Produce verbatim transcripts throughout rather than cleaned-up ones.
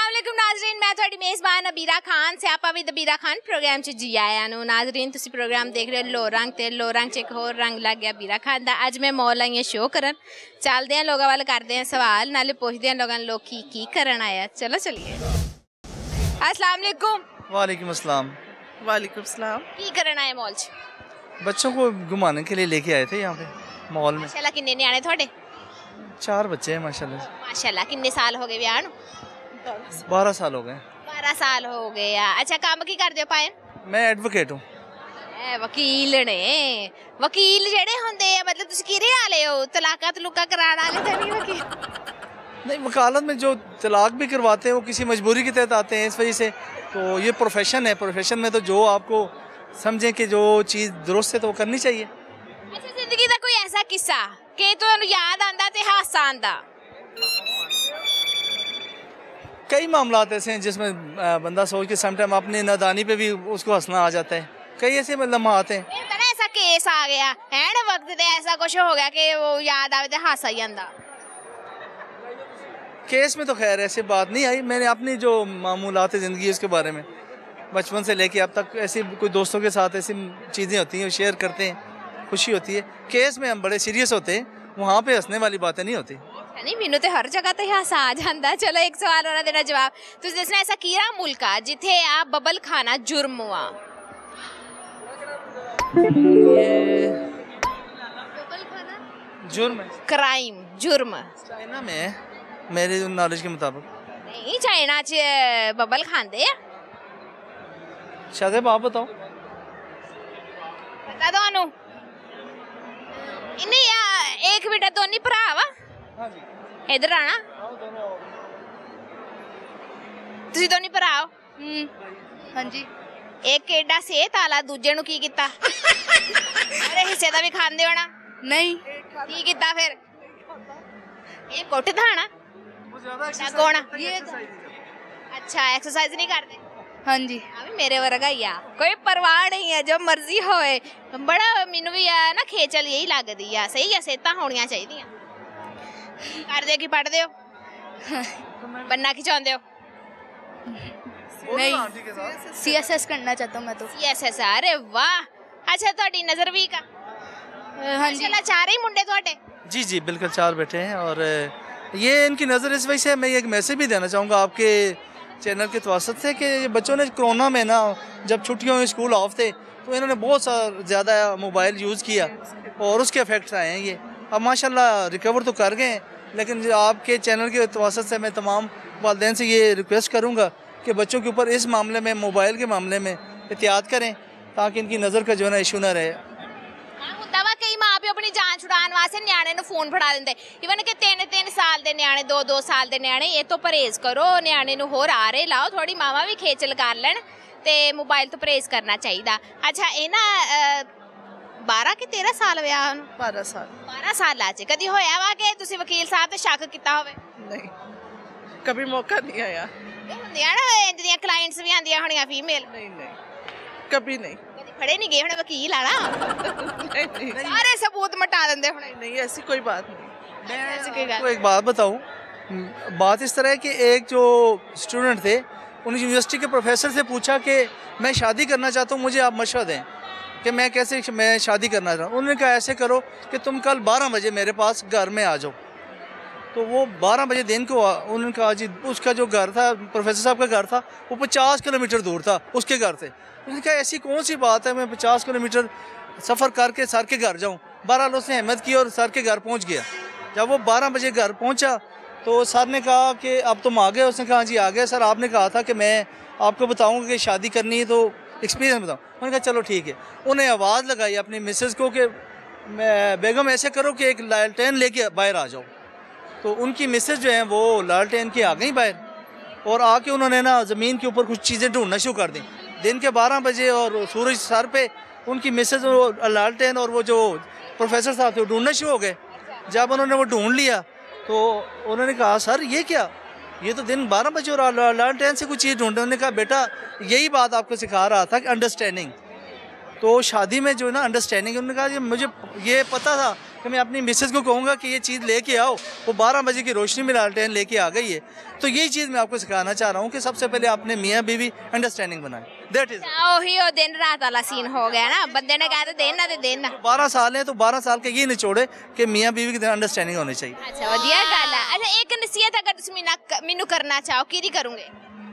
अस्सलाम वालेकुम नाज़रीन, मैं थोड़ी मेज़बान अबीरा खान सियापा विद अबीरा खान प्रोग्राम च जी आया नु नाज़रीन। तुसी प्रोग्राम देख रहे हो लो रंग ते लो रंग च एक होर रंग लग गया अबीरा खान दा। अज मैं मॉल आई शो करन, चलते हैं लोगों वाल करते हैं सवाल, नाले पुछते हैं लोगों लोग की की करन आया। चलो चलिए। अस्सलाम वालेकुम। वालेकुम अस्सलाम। वालेकुम सलाम। की करन आए मॉल च? बच्चों को घुमाने के लिए लेके आए थे यहाँ पे मॉल में। माशाल्लाह किन्ने न्याणे थोड़े? चार बच्चे हैं माशाल्लाह। माशाल्लाह किन्ने साल हो गए ब्याह नू? बारह साल हो गए। बारह साल हो गए। अच्छा काम की करदे हो पाए? मैं एडवोकेट हूँ। वकील ने वकील जेड़े होंदे आ, मतलब तुसी किरे आले हो तलाका तलुका कराने वाले तो नहीं वकील? नहीं, वकालत में जो तलाक भी करवाते हैं वो किसी मजबूरी के तहत आते हैं, इस वजह से। तो ये प्रोफेशन है, प्रोफेशन में तो जो आपको समझें कि जो चीज़ दुरुस्त है तो वो करनी चाहिए। अच्छा जिंदगी का कोई ऐसा किस्सा कि तुहानू याद आंदा ते हासा आंदा? कई मामलात ऐसे हैं जिसमें बंदा सोच के समटाइम अपनी नादानी पे भी उसको हंसना आ जाता है। कई ऐसे लम्हात हैं। ऐसा केस आ गया एंड वक्त ते ऐसा कुछ हो गया कि वो याद आवे ते हासा ही आंदा? केस में तो खैर ऐसी बात नहीं आई। मैंने अपनी जो मामूलात ज़िंदगी उसके बारे में बचपन से लेके अब तक ऐसी कोई दोस्तों के साथ ऐसी चीज़ें होती हैं, शेयर करते हैं, खुशी होती है। केस में हम बड़े सीरियस होते हैं, वहाँ पे हंसने वाली बातें नहीं होती। नहीं मैनू तो हर जगह तो हासा आ जाता। चलो एक सवाल और देना जवाब। तुझे दसना ऐसा कीड़ा मुल्क आ जिथे आप बबल खाना जुर्म हुआ? जुर्म है, क्राइम जुर्म चाइना में है मेरे नॉलेज के मुताबिक। नहीं चाइना च बबल खांदे आ। शायद आप बताओ। पता दोनों इन्हें एक बेटा दोनों भरा वा। हाँ जी। इधर आना तुसी दोनों भरा हो? हाँ जी। एक एडा सेहत आला दूजे नु की कीता? अरे हिस्से दा भी खांदे होना? नहीं की कीता फिर? ये कुटदा ना कोना? अच्छा एक्सरसाइज नहीं करते? हाँ जी। अभी मेरे वर्गा ही आ, कोई परवाह नहीं है, जो मर्जी होए। बड़ा मैनू भी है ना खेचल यही लगदी है। सही है सेहतां होनियां चाहिदियां। करदे की पढ़दे हो? बनना की चाहते हो? नहीं सी एस एस करना चाहता हूँ मैं तो। सी एस एस अरे वाह। अच्छा ਤੁਹਾਡੀ नजर भी का? हाँ जी। चला चार ही मुंडे ਤੁਹਾਡੇ? जी जी बिल्कुल चार बैठे हैं। और ये इनकी नज़र इस वजह से मैं एक मैसेज भी देना चाहूँगा आपके चैनल के तवसत से कि बच्चों ने कोरोना में ना जब छुट्टियों में स्कूल ऑफ थे तो इन्होंने बहुत सा ज़्यादा मोबाइल यूज़ किया और उसके इफ़ेक्ट्स आए हैं। ये अब माशाल्लाह रिकवर तो कर गए हैं, लेकिन आपके चैनल के तवसत से मैं तमाम वालिदैन से ये रिक्वेस्ट करूँगा कि बच्चों के ऊपर इस मामले में मोबाइल के मामले में एहतियात करें ताकि इनकी नज़र का जो है ना इशू ना रहे। कई माँ प्यो अपनी जान छुड़ाने वास्ते न्याणे नूं फोन फड़ा देंदे। इवन कि तीन तीन साल दे न्याणे दो दो साल दे न्याणे ये तो परहेज करो। न्याणे नूं होर आरे लाओ, थोड़ी मावा भी खेचल कर लैन ते मोबाइल तो परहेज करना चाहिए। अच्छा ये ना बारह कि तेरह साल व्याह नूं? बारह साल। बारह साल च कदी होया वा कि तुसीं वकील साहब ते शक कीता होवे? नहीं कभी मौका नहीं आया। हुंदियां ना इंज दियां क्लाइंट्स भी आंदियां होणियां फीमेल? नहीं नहीं कभी नहीं। फड़े नहीं गए होने वकील आ ना? नहीं, नहीं, सारे सबूत मटा देंदे होने। नहीं ऐसी कोई बात नहीं। मैं आपको एक बात बताऊं, बात इस तरह है कि एक जो स्टूडेंट थे उन्हें यूनिवर्सिटी के प्रोफेसर से पूछा कि मैं शादी करना चाहता हूं, मुझे आप मशवरा दें कि मैं कैसे मैं शादी करना चाहता हूँ। उन्होंने कहा ऐसे करो कि तुम कल बारह बजे मेरे पास घर में आ जाओ। तो वो बारह बजे दिन को उन्होंने कहा जी उसका जो घर था प्रोफेसर साहब का घर था वो पचास किलोमीटर दूर था उसके घर से। उन्होंने कहा ऐसी कौन सी बात है मैं पचास किलोमीटर सफ़र करके सर के घर जाऊँ। बहरहाल उसने हिम्मत की और सर के घर पहुँच गया। जब वो बारह बजे घर पहुँचा तो सर ने कहा कि अब तुम आ गए? उसने कहा जी आ गए सर, आपने कहा था कि मैं आपको बताऊँगा कि शादी करनी है तो एक्सपीरियंस बताऊँ। उन्होंने कहा चलो ठीक है। उन्हें आवाज़ लगाई अपनी मिसेज़ को कि बेगम ऐसे करो कि एक लालटेन लेके बाहर आ जाओ। तो उनकी मिसेज़ जो हैं वो लालटेन की आ गई बाहर और आके उन्होंने ना ज़मीन के ऊपर कुछ चीज़ें ढूंढना शुरू कर दी। दिन के बारह बजे और सूरज सर पे उनकी मिसेज़ लालटेन और वो जो प्रोफेसर साहब थे वो ढूंढना शुरू हो गए। जब उन्होंने वो ढूंढ लिया तो उन्होंने कहा सर ये क्या, ये तो दिन बारह बजे और लालटेन से कुछ चीज़ ढूंढे। उन्होंने कहा बेटा यही बात आपको सिखा रहा था कि अंडरस्टैंडिंग। तो शादी में जो है ना अंडरस्टैंडिंग, उन्होंने कहा मुझे ये पता था कि मैं अपनी मिसेज को कहूँगा कि ये चीज़ लेके आओ, वो बारह बजे की रोशनी में लालटेन लेके आ गई है। तो यही चीज़ मैं आपको सिखाना चाह रहा हूँ कि सबसे पहले अपने मियाँ बीवी अंडरस्टैंडिंग बनाए। दैट इज ਉਹੀ ਉਹ ਦਿਨ ਰਾਤ ਵਾਲਾ ਸੀਨ ਹੋ ਗਿਆ ਨਾ, ਬੰਦੇ ਨੇ ਕਹਿ ਤੇ ਦੇਣ ਨਾ ਤੇ ਦੇਣ ਨਾ। बारह साल है तो बारह साल के ये निचोड़े कि मियाँ बीवी की अंडरस्टैंडिंग होनी चाहिए। ਅੱਛਾ ਵਧੀਆ ਗੱਲ ਆ। ਅੱਛਾ ਇੱਕ ਨਸੀਹਤ ਅਗਰ ਤੁਸੀਂ ਮੈਨੂੰ ਮੈਨੂੰ ਕਰਨਾ ਚਾਹੋ ਕਿਹਦੀ ਕਰੋਗੇ?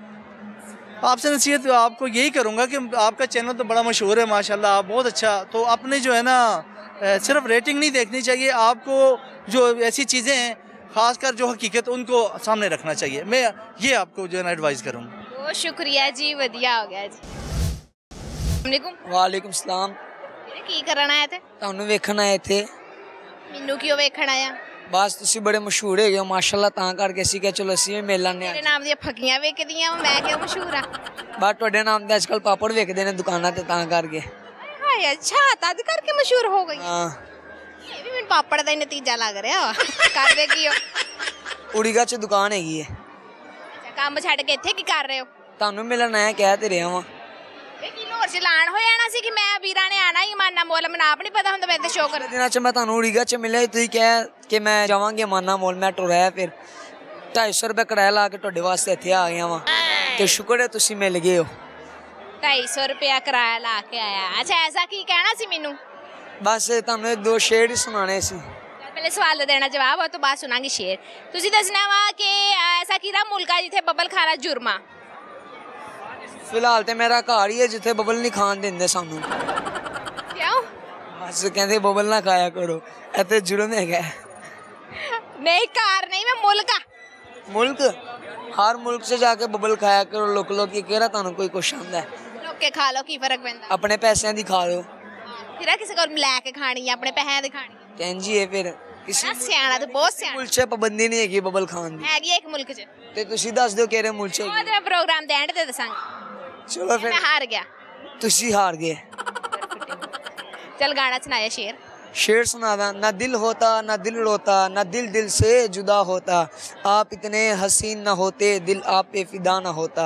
आपसे नसीहत आपको यही करूँगा कि आपका चैनल तो बड़ा मशहूर है माशाल्लाह, आप बहुत अच्छा, तो अपने जो है ना सिर्फ रेटिंग नहीं देखनी चाहिए, आपको जो ऐसी चीज़ें हैं खासकर जो हकीकत उनको सामने रखना चाहिए। मैं ये आपको जो है ना एडवाइस करूँगा। ਬਹੁਤ ਸ਼ੁਕਰੀਆ ਜੀ, ਵਧੀਆ ਹੋ ਗਿਆ ਜੀ। ਵਾਲੇਕੁਮ ਵਾਲੇਕੁਮ ਸਲਾਮ। ਵੀਰੇ ਕੀ ਕਰਨ ਆਇਆ ਤੇ? ਤੁਹਾਨੂੰ ਵੇਖਣ ਆਏ ਇੱਥੇ। ਮੈਨੂੰ ਕਿਉਂ ਵੇਖਣ ਆਇਆ? ਬਸ ਤੁਸੀਂ ਬੜੇ ਮਸ਼ਹੂਰ ਹੈਗੇ ਹੋ ਮਾਸ਼ਾਅੱਲਾ, ਤਾਂ ਕਰਕੇ ਅਸੀਂ ਕਿਹਾ ਚਲੋ ਅਸੀਂ ਵੀ ਮਿਲ ਲੈਂਦੇ ਮੇਰੇ ਹਾਂ। ਨਾਮ ਦੀਆਂ ਫੱਕੀਆਂ ਵੇਚਦੀਆਂ ਮੈਂ ਕਿਉਂ ਮਸ਼ਹੂਰ ਆ? ਬਸ ਤੁਹਾਡੇ ਨਾਮ ਦੇ ਅੱਜ ਕੱਲ੍ਹ ਪਾਪੜ ਵੇਚਦੇ ਨੇ ਦੁਕਾਨਾਂ ਤੇ, ਤਾਂ ਕਰਕੇ। ਹਾਏ ਅੱਛਾ, ਤਦ ਕਰਕੇ ਮਸ਼ਹੂਰ ਹੋ ਗਈ। ਹਾਂ ਇਹ ਵੀ ਮੈਨੂੰ ਪਾਪੜ ਦਾ ਹੀ ਨਤੀਜਾ ਲੱਗ ਰਿਹਾ ਵਾ। ਕਰਦੇ ਕੀ ਹੋ? ਉੜੀਗਾ 'ਚ ਦੁਕਾਨ ਹੈਗੀ ਹੈ। ਅੱਛਾ, ਕੰਮ ਛੱਡ ਕੇ ਇੱਥੇ ਕੀ ਕਰ ਰਹੇ ਹੋ? ਤੁਹਾਨੂੰ ਮਿਲਣ ਆਇਆ, ਕਹਿ ਤੇ ਰਿਹਾ ਵਾਂ। ਇਹ ਕੀ ਲੋਰ ਚਲਾਨ ਹੋ ਜਾਣਾ ਸੀ ਕਿ ਮੈਂ ਵੀਰਾਂ ਨੇ ਆਣਾ ਹੀ ਮਾਨਾ ਮੋਲ, ਮੈਨੂੰ ਆਪ ਨਹੀਂ ਪਤਾ ਹੁੰਦਾ ਮੈਂ ਤੇ ਸ਼ੋਅ ਕਰ ਦਿਨਾਂ 'ਚ ਮੈਂ ਤੁਹਾਨੂੰ ਉੜੀਗਾ 'ਚ ਮਿਲਿਆ, ਤੁਸੀਂ ਕਹਿ ਕਿ ਮੈਂ ਜਾਵਾਂਗੇ ਮਾਨਾ ਮੋਲ, ਮੈਂ ਟੁਰਿਆ ਫਿਰ ਢਾਈ ਸੌ ਰੁਪਏ ਕਿਰਾਇਆ ਲਾ ਕੇ ਤੁਹਾਡੇ ਵਾਸਤੇ ਇੱਥੇ ਆ ਗਿਆ ਵਾਂ, ਤੇ ਸ਼ੁਕਰ ਹੈ ਤੁਸੀਂ ਮਿਲ ਗਏ ਹੋ। ਢਾਈ ਸੌ ਰੁਪਇਆ ਕਿਰਾਇਆ ਲਾ ਕੇ ਆਇਆ। ਅੱਛਾ ਐਸਾ ਕੀ ਕਹਿਣਾ ਸੀ ਮੈਨੂੰ? ਬਸ ਤੁਹਾਨੂੰ ਇੱਕ ਦੋ ਸ਼ੇਰ ਹੀ ਸੁਣਾਣੇ ਸੀ। ਪਹਿਲੇ ਸਵਾਲ ਦਾ ਦੇਣਾ ਜਵਾਬ, ਉਹ ਤੋਂ ਬਾਅਦ ਸੁਣਾਂਗੀ ਸ਼ੇਰ। ਤੁਸੀਂ ਦੱਸਣਾ ਵਾ ਕਿ ਐਸਾ ਕਿਹੜਾ ਮੁਲਕ ਆ ਜਿੱਥੇ ਬੱਬਲ ਖਾਣਾ ਜੁਰਮਾ? ਫਿਲਹਾਲ ਤੇ ਮੇਰਾ ਘਰ ਹੀ ਹੈ ਜਿੱਥੇ ਬਬਲ ਨਹੀਂ ਖਾਣ ਦਿੰਦੇ ਸਾਨੂੰ। ਕਿਉਂ? ਬਸ ਕਹਿੰਦੇ ਬਬਲ ਨਾ ਖਾਇਆ ਕਰੋ, ਇੱਥੇ ਜੁਰਮ ਹੈਗਾ। ਨਹੀਂ ਘਰ ਨਹੀਂ, ਮੈਂ ਮੁਲਕ ਆ। ਮੁਲਕ ਹਰ ਮੁਲਕ 'ਚ ਜਾ ਕੇ ਬਬਲ ਖਾਇਆ ਕਰੋ, ਲੁਕ ਲੁਕ ਕੇ, ਕਿਹੜਾ ਤੁਹਾਨੂੰ ਕੋਈ ਕੁਛ ਆਉਂਦਾ? ਲੋਕੇ ਖਾ ਲਓ, ਕੀ ਫਰਕ ਪੈਂਦਾ? ਆਪਣੇ ਪੈਸਿਆਂ ਦੀ ਖਾ ਲਓ। ਫਿਰ ਕਿਸੇ ਕੋਲ ਲੈ ਕੇ ਖਾਣੀ ਆ, ਆਪਣੇ ਪੈਸਿਆਂ ਦੀ ਖਾਣੀ ਆ। ਕਹਿੰਜੀ ਹੈ ਫਿਰ ਕਿਸੇ ਬੜਾ ਸਿਆਣਾ ਤੂੰ, ਬਹੁਤ ਸਿਆਣਾ। ਮੁਲਕ 'ਚ ਪਾਬੰਦੀ ਨਹੀਂ ਹੈਗੀ ਬਬਲ ਖਾਣ ਦੀ। ਹੈਗੀ ਆ ਇੱਕ ਮੁਲਕ 'ਚ। ਤੇ ਤੁਸੀਂ ਦੱਸ ਦਿਓ ਕਿਹੜੇ ਮੁਲਕ 'ਚ ਉਹ ਹੈਗੀ। ਤੇ ਮੈਂ ਪ੍ਰੋਗਰਾਮ ਦੇ ਐਂਡ ਤੇ ਦੱਸਾਂਗੀ। ਚਲੋ ਫਿਰ ਮੈਂ ਹਾਰ ਗਿਆ। ਤੁਸੀਂ ਹਾਰ ਗਏ। चल गाना सुनाया शेर। शेर सुनावा। ना दिल होता ना दिल रोता, ना दिल दिल से जुदा होता, आप इतने हसीन ना होते, दिल आप पे फिदा ना होता।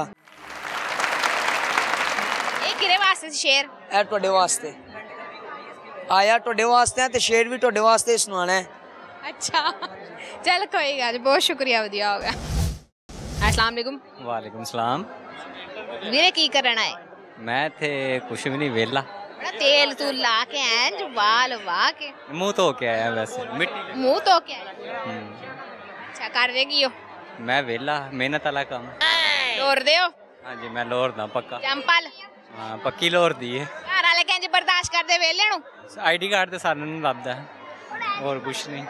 ये किरे वास्ते शेर? ए ਤੁਹਾਡੇ ਵਾਸਤੇ आया, ਤੁਹਾਡੇ ਵਾਸਤੇ है, ते शेर भी ਤੁਹਾਡੇ ਵਾਸਤੇ सुनाना है। अच्छा चल कोई गल, बहुत शुक्रिया, वधिया हो गया। अस्सलाम वालेकुम। वालेकुम सलाम। ਵੀਰੇ ਕੀ ਕਰਨ ਆਏ? मैं इत्थे कुछ भी नहीं, वेला। बड़ा तेल तूल ला के एंज वाल वाह के मुंह धो के आया, वैसे मिट्टी मुंह धो के आए। हम्म। अच्छा कर देगी हो? मैं वेला, मेहनत वाला काम। लोर दे हो? हाँ जी, मैं लोरदा पक्का। चंपल हाँ, पक्की लोर दी है। घर वाले कहंजे बर्दाश्त कर दे वेले नु। आईडी कार्ड तो सारे नूं लभदा है, और कुछ नहीं।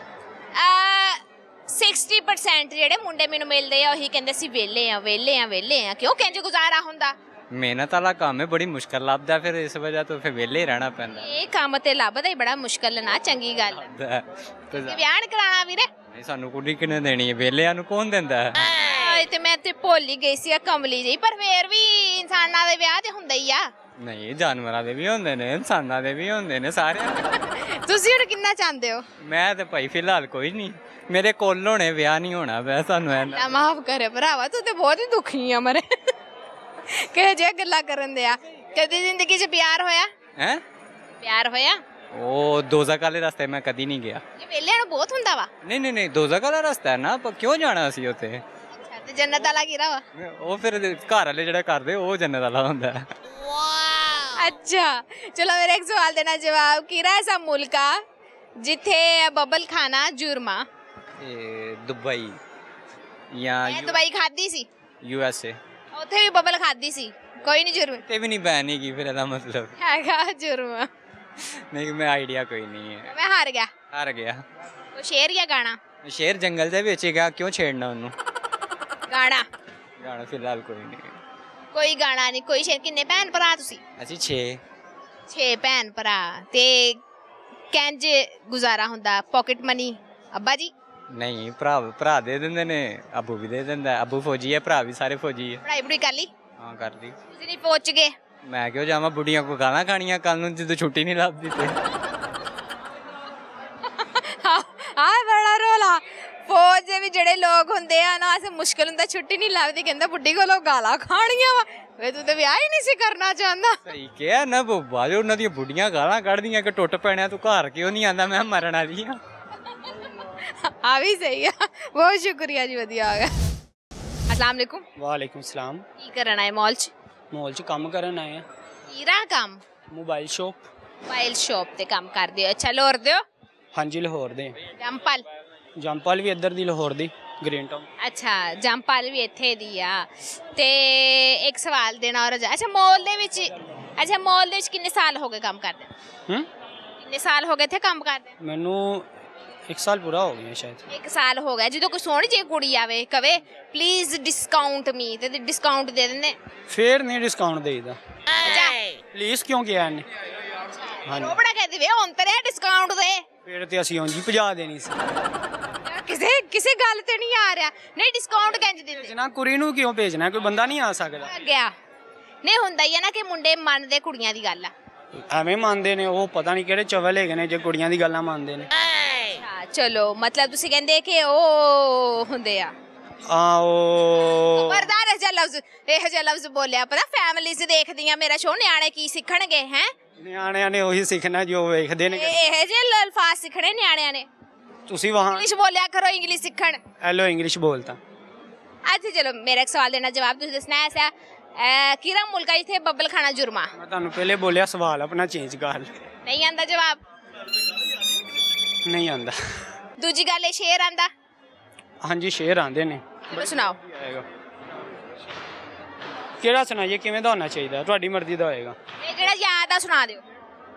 सिक्सटी परसेंट ਜਿਹੜੇ ਮੁੰਡੇ ਮੈਨੂੰ ਮਿਲਦੇ ਆ ਉਹੀ ਕਹਿੰਦੇ ਸੀ ਵੇਲੇ ਆ ਵੇਲੇ ਆ ਵੇਲੇ ਆ। ਕਿਉਂ ਕਹਿੰਦੇ ਗੁਜ਼ਾਰਾ ਹੁੰਦਾ? मेहनत वाला काम है, बड़ी मुश्किल लभदा, फिर इस वजह तो फिर वेले ही रहना पैंदा। ਇਹ ਕੰਮ ਤੇ ਲੱਭਦਾ ਹੀ ਬੜਾ ਮੁਸ਼ਕਲ ਨਾ, ਚੰਗੀ ਗੱਲ ਹੈ। ਤੇ ਵਿਆਹ ਨੀ ਕਰਾਣਾ ਵੀਰੇ? ਨਹੀਂ, ਸਾਨੂੰ ਕੁੜੀ ਕਿਨੇ ਦੇਣੀ ਹੈ, ਵੇਲਿਆਂ ਨੂੰ ਕੌਣ ਦਿੰਦਾ ਹੈ? ਆਏ ਤੇ ਮੈਂ ਤੇ ਭੁੱਲ ਹੀ ਗਈ ਸੀ ਆ ਕਮਲੀ ਜਿਹੀ, ਪਰ ਫੇਰ ਵੀ ਇਨਸਾਨਾਂ ਦੇ ਵਿਆਹ ਤੇ ਹੁੰਦਾ ਹੀ ਆ। ਨਹੀਂ, ਜਾਨਵਰਾਂ ਦੇ ਵੀ ਹੁੰਦੇ ਨੇ, ਇਨਸਾਨਾਂ ਦੇ ਵੀ ਹੁੰਦੇ ਨੇ, ਸਾਰਿਆਂ ਦੇ। ਤੁਸੀਂ ਹੁਣ ਕਿੰਨਾ ਚਾਹੁੰਦੇ ਹੋ? ਮੈਂ ਤੇ ਭਾਈ ਫਿਲਹਾਲ ਕੋਈ ਨਹੀਂ, ਮੇਰੇ ਕੋਲ ਹੋਣੇ, ਵਿਆਹ ਨਹੀਂ ਹੋਣਾ। ਵੈ ਸਾਨੂੰ ਨਾ ਮਾਫ ਕਰੇ ਭਰਾਵਾ, ਤੂੰ ਤੇ ਬਹੁਤ ਹੀ ਦੁਖੀ ਆ ਮਰੇ। ਕਿਹੋ ਜਿਹੀਆਂ ਗੱਲਾਂ ਕਰਨ ਦੇ ਆ। ਕਦੀ ਜ਼ਿੰਦਗੀ 'ਚ ਪਿਆਰ ਹੋਇਆ? ਹੈ ਪਿਆਰ ਹੋਇਆ? ਉਹ ਦੋਜ਼ਖ ਵਾਲੇ ਰਸਤੇ ਮੈਂ ਕਦੀ ਨਹੀਂ ਗਿਆ। ਇਹ ਵੇਲਿਆਂ ਨੂੰ ਬਹੁਤ ਹੁੰਦਾ ਵਾ। ਨਹੀਂ ਨਹੀਂ ਨਹੀਂ, ਦੋਜ਼ਖ ਵਾਲਾ ਰਸਤਾ ਹੈ ਨਾ, ਆਪਾਂ ਕਿਉਂ ਜਾਣਾ ਸੀ ਉੱਥੇ? ਅੱਛਾ ਤੇ ਜੰਨਤ ਵਾਲਾ ਕਿਹੜਾ ਵਾ? ਉਹ ਫਿਰ ਘਰ ਵਾਲੇ ਜਿਹੜਾ ਕਰਦੇ ਉਹ ਜੰਨਤ ਵਾਲਾ ਹੁੰਦਾ ਹੈ। अच्छा चलो मेरे एक सवाल देना जवाब। किरा ऐसा मुल्क आ जिथे बबल खाना जुर्मा? ਇਹ ਦੁਬਈ ਜਾਂ मैं दुबई खादी सी, ਯੂ ਐਸ ਏ ਉੱਥੇ ਵੀ ਬਬਲ ਖਾਦੀ ਸੀ, ਕੋਈ ਨਹੀਂ ਜੁਰਮ ਤੇ ਵੀ ਨਹੀਂ ਬੈਨ ਹੀ ਕੀ, ਫਿਰ ਇਹਦਾ ਮਤਲਬ ਹੈਗਾ ਜੁਰਮ। ਨਹੀਂ, ਮੈਂ ਆਈਡੀਆ ਕੋਈ ਨਹੀਂ ਹੈ। ਮੈਂ ਹਾਰ ਗਿਆ। ਹਾਰ ਗਿਆ। ਉਹ ਸ਼ੇਰ ਜਾਂ ਗਾਣਾ? ਸ਼ੇਰ ਜੰਗਲ ਦੇ ਵਿੱਚ ਗਿਆ, ਕਿਉਂ ਛੇੜਨਾ ਉਹਨੂੰ? ਗਾਣਾ? ਗਾਣਾ ਫਿਲਹਾਲ ਕੋਈ ਨਹੀਂ। ਕੋਈ ਗਾਣਾ ਨਹੀਂ, ਕੋਈ ਸ਼ੇਰ। ਕਿੰਨੇ ਭੈਣ ਭਰਾ ਤੁਸੀਂ? ਅਸੀਂ ਛੇ। ਛੇ ਭੈਣ ਭਰਾ। ਤੇ ਕਿੰਜ ਗੁਜ਼ਾਰਾ ਹੁੰਦਾ? ਪਾਕਟ ਮਨੀ ਅੱਬਾ ਜੀ? ਨਹੀਂ, ਭਰਾ ਭਰਾ ਦੇ ਦਿੰਦੇ ਨੇ, ਅੱਬੂ ਵੀ ਦੇ ਦਿੰਦਾ। ਅੱਬੂ ਫੌਜੀ ਹੈ, ਭਰਾ ਵੀ ਸਾਰੇ ਫੌਜੀ ਹੈ। ਪੜਾਈ ਪੜੂਈ ਕਰ ਲਈ? ਹਾਂ, ਕਰ ਲਈ। ਤੁਸੀਂ ਨਹੀਂ ਪਹੁੰਚ ਗਏ? ਮੈਂ ਕਿਉਂ ਜਾਵਾਂ, ਬੁੱਢੀਆਂ ਕੋ ਗਾਲਾਂ ਖਾਣੀਆਂ ਕੱਲ ਨੂੰ ਜਦੋਂ ਛੁੱਟੀ ਨਹੀਂ ਲੱਭਦੀ ਤੇ। ਆ ਬੜਾ ਰੋਲਾ। ਫੌਜ ਦੇ ਵੀ ਜਿਹੜੇ ਲੋਕ ਹੁੰਦੇ ਆ ਨਾ, ਅਸੀਂ ਮੁਸ਼ਕਲ ਹੁੰਦਾ ਛੁੱਟੀ ਨਹੀਂ ਲੱਗਦੀ ਕਹਿੰਦਾ ਬੁੱਢੀ ਕੋਲੋਂ ਗਾਲਾਂ ਖਾਣੀਆਂ ਵਾ ਵੇ ਤੂੰ ਤੇ ਵਿਆਹ ਹੀ ਨਹੀਂ ਸੀ ਕਰਨਾ ਚਾਹੁੰਦਾ ਸਹੀ ਕਿਹਾ ਨਾ ਬਾਜੋ ਉਹਨਾਂ ਦੀਆਂ ਬੁੱਢੀਆਂ ਗਾਲਾਂ ਕੱਢਦੀਆਂ ਕਿ ਟੁੱਟ ਪੈਣਿਆ ਤੂੰ ਘਰ ਕਿਉਂ ਨਹੀਂ ਆਂਦਾ ਮੈਂ ਮਰਨ ਵਾਲੀ ਆ ਆ ਵੀ ਸਹੀ ਆ ਬਹੁਤ ਸ਼ੁਕਰੀਆ ਜੀ ਵਧੀਆ ਆ ਗਿਆ अस्सलाम वालेकुम वालेकुम सलाम की करना है मॉल च मॉल च काम करन आए हैं कीरा काम मोबाइल शॉप मोबाइल शॉप ते काम कर दियो अच्छा लाहौर दियो हाँ जी लाहौर दे जंपल जंपल भी इधर दी लाहौर दी ग्रीन टाउन अच्छा जंपल भी इत्थे दी आ ते एक सवाल देना और अच्छा मॉल दे विच अच्छा मॉल दे विच कितने साल हो गए काम करदे हम्म कितने साल हो गए थे काम करदे मैनू एक साल पूरा हो गया शायद एक साल हो गया जो कोई सोहनी जी कुड़ी आवे कवे प्लीज डिस्काउंट मी ते डिस्काउंट दे देंदे फिर नहीं डिस्काउंट देईदा अच्छा प्लीज क्यों किया इन्हें हाँ जी रोबड़ा कहदी वे हुन ते डिस्काउंट दे फिर ते ਅਸੀਂ ਉਂਝ ਹੀ ਭਜਾ ਦੇਣੀ ਸੀ ਕਿਸੇ ਕਿਸੇ ਗੱਲ ਤੇ ਨਹੀਂ ਆ ਰਿਹਾ ਨਹੀਂ ਡਿਸਕਾਊਂਟ ਕਿੰਜ ਦਿੰਦੇ ਭੇਜਣਾ ਕੁੜੀ ਨੂੰ ਕਿਉਂ ਭੇਜਣਾ ਕੋਈ ਬੰਦਾ ਨਹੀਂ ਆ ਸਕਦਾ ਗਿਆ ਨਹੀਂ ਹੁੰਦਾ ਹੀ ਆ ਨਾ ਕਿ ਮੁੰਡੇ ਮੰਨਦੇ ਕੁੜੀਆਂ ਦੀ ਗੱਲ ਆ ਐਵੇਂ ਮੰਨਦੇ ਨੇ ਉਹ ਪਤਾ ਨਹੀਂ ਕਿਹੜੇ ਚਵਲ ਹੈਗੇ ਨੇ ਜੇ ਕੁੜੀਆਂ ਦੀ ਗੱਲਾਂ ਮੰਨਦੇ ਨੇ ਅੱਛਾ ਚਲੋ ਮਤਲਬ ਤੁਸੀਂ ਕਹਿੰਦੇ ਕਿ ਉਹ ਹੁੰਦੇ ਆ ਆ ਉਹ ਵਰਦਾਰ ਇਹ ਜਿਹਾ ਲਫ਼ਜ਼ ਇਹ ਜਿਹਾ ਲਫ਼ਜ਼ ਬੋਲਿਆ ਪਤਾ ਫੈਮਿਲੀਜ਼ ਦੇਖਦੀਆਂ ਮੇਰਾ ਸ਼ੋਅ ਨਿਆਣੇ ਕੀ ਸਿੱਖਣਗੇ ਹੈ ਨਿਆਣਿਆਂ ਨੇ ਉਹੀ ਸਿੱਖਣਾ ਜੋ ਵੇਖਦੇ ਨੇ ਇਹ ਜਿਹੇ ਅਲਫਾਜ਼ ਸਿੱਖਣੇ ਨਿਆਣਿਆਂ ਨੇ ਤੁਸੀਂ ਵਹਾਂ ਇੰਗਲਿਸ਼ ਬੋਲਿਆ ਕਰੋ ਇੰਗਲਿਸ਼ ਸਿੱਖਣ ਹੈਲੋ ਇੰਗਲਿਸ਼ ਬੋਲਤਾ अच्छा चलो मेरा एक सवाल देना जवाब तुझे दसना है ऐसा कीरा मुल्क जिथे बब्बल खाना जुर्मा मैं ਤੁਹਾਨੂੰ ਪਹਿਲੇ ਬੋਲਿਆ ਸਵਾਲ ਆਪਣਾ ਚੇਂਜ ਕਰ नहीं आंदा जवाब ਨਹੀਂ ਆਂਦਾ दूजी गल शेर आंदा ਹਾਂਜੀ ਸ਼ੇਰ ਆਂਦੇ ਨੇ चलो सुनाओ ਕਿਹੜਾ ਸੁਣਾਈਏ ਕਿਵੇਂ ਦਾ ਹੋਣਾ ਚਾਹੀਦਾ ਤੁਹਾਡੀ ਮਰਜ਼ੀ ਦਾ ਹੋਏਗਾ ये जेड़ा याद आ सुना दियो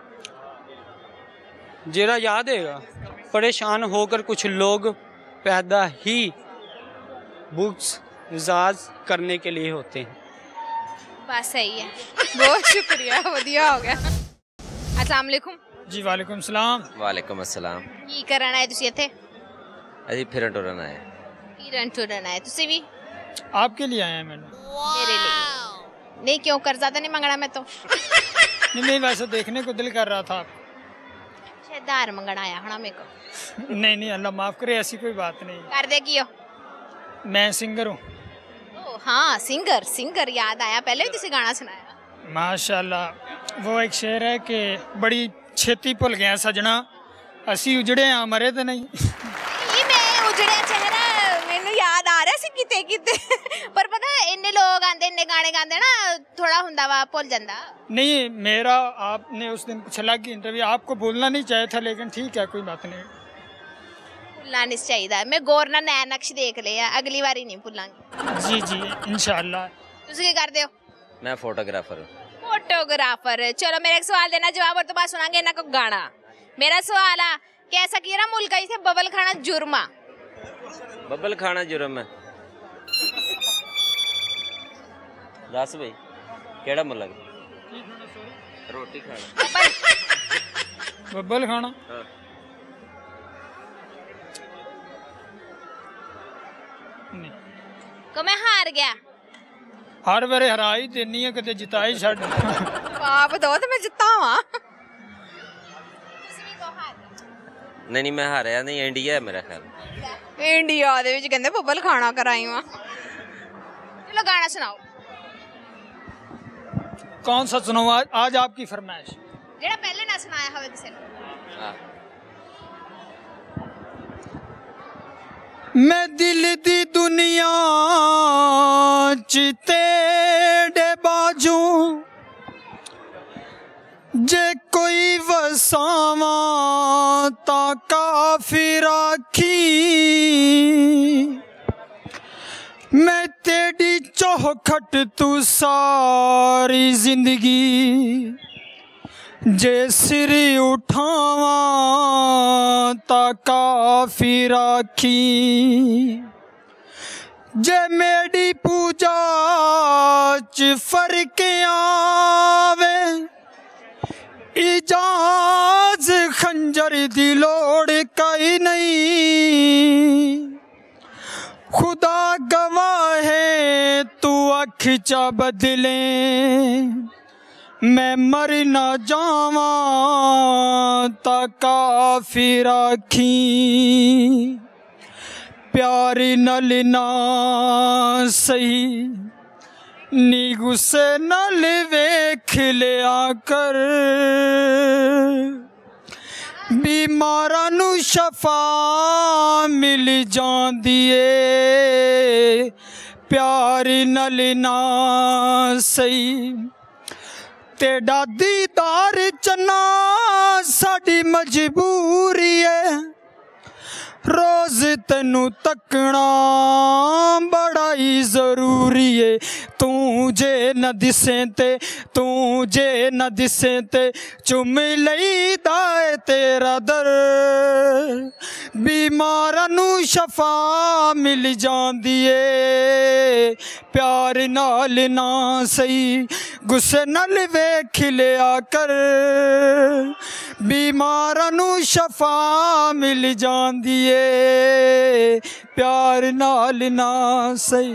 ਜਿਹੜਾ याद ਹੈਗਾ परेशान होकर कुछ लोग पैदा ही बुक्स मिजाज करने के लिए होते हैं बस सही है बहुत शुक्रिया बढ़िया हो गया अस्सलाम वालेकुम जी वालेकुम सलाम वालेकुम अस्सलाम की करन आए तुसी इत्थे अजी फिरन टुरन आए फिरन टुरन आए तुसी भी आपके लिए आए हैं मैंने मेरे लिए नहीं क्यों कर्जा तो नहीं मंगना मैं तो नहीं नहीं वैसे देखने को दिल कर रहा था धार मंगना आया होना मेरे को नहीं नहीं अल्लाह माफ़ करे ऐसी कोई बात नहीं कर दे की हो मैं सिंगर हूँ ओ हाँ सिंगर सिंगर याद आया पहले भी तुसी गाना सुनाया माशाल्लाह वो एक शेर है कि बड़ी छेती भुल गया सजना असी उजड़े हाँ मरे तो नहीं ये मैं उजड़े चेहरा मैनू याद आ रहा सी किते किते पर पता इन्ने लोग आंदे इन्ने गाने गांदे ना थोड़ा हुंदा वा भुल जांदा नहीं मेरा आपने उस दिन कुछ अलग ही इंटरव्यू आपको बोलना नहीं चाहिए था लेकिन ठीक है कोई बात नहीं भुलना नहीं चाहिए मैं गौर नाल नैन नक्श देख लिया अगली बारी नहीं भुलांगी जी जी इंशाल्लाह तुसी की करदे हो मैं फोटोग्राफर हूँ फोटोग्राफर चलो मेरा एक सवाल देना जवाब और तो बाद सुनांगे इन्ना को गाना मेरा सवाल आ कि ऐसा कीरा मुल्क है जिथे बबल खाना जुर्मा बबल खाना जुर्म है दस भाई केड़ा मुल्क रोटी खाना बब्बल खाना हाँ। नहीं को मैं हार गया हर बारे हरा ही देनी है कदे जिता ही छड़ आप दो तो मैं जिता हुआ नहीं नहीं मैं हारिया नहीं इंडिया है मेरा ख्याल इंडिया दे विच कहंदे बबल खाना कराई वा चलो गाना सुनाओ कौन सा सुनो आज, आज आपकी फरमाइश जेड़ा पहले ना सुनाया हवे किसे ने हाँ। मैं दिल दी दुनिया च तेरे बाजू जे कोई वसावा ता काफी राखी मैं तेरी चौखट तू सारी जिंदगी जे सिर उठावा ता काफी राखी जे मेरी पूजा च फर्क आवे इजाज खंजर दी लोड़ कई नहीं खुदा गवाह है तू अख चा बदले मैं मर ना जावा ता काफी राखी प्यारी नल ना सही नी गुस्से नल वेख लिया कर बीमारां नू शफा मिल जांदी ए प्यारी नल ना सही तेरा दीदार चन्ना साडी मजबूरी है रोज तेनू तकना बड़ा ही जरूरी है तू जे न दिसे ते तू जे न दिसे ते चुम लईदा है तेरा दर बीमारां नू शफा मिल जांदी है प्यार नाल ना सही गुस्से नाल वेख लिया कर बीमारां नू शफा मिल जांदी है प्यार नाल ना सही।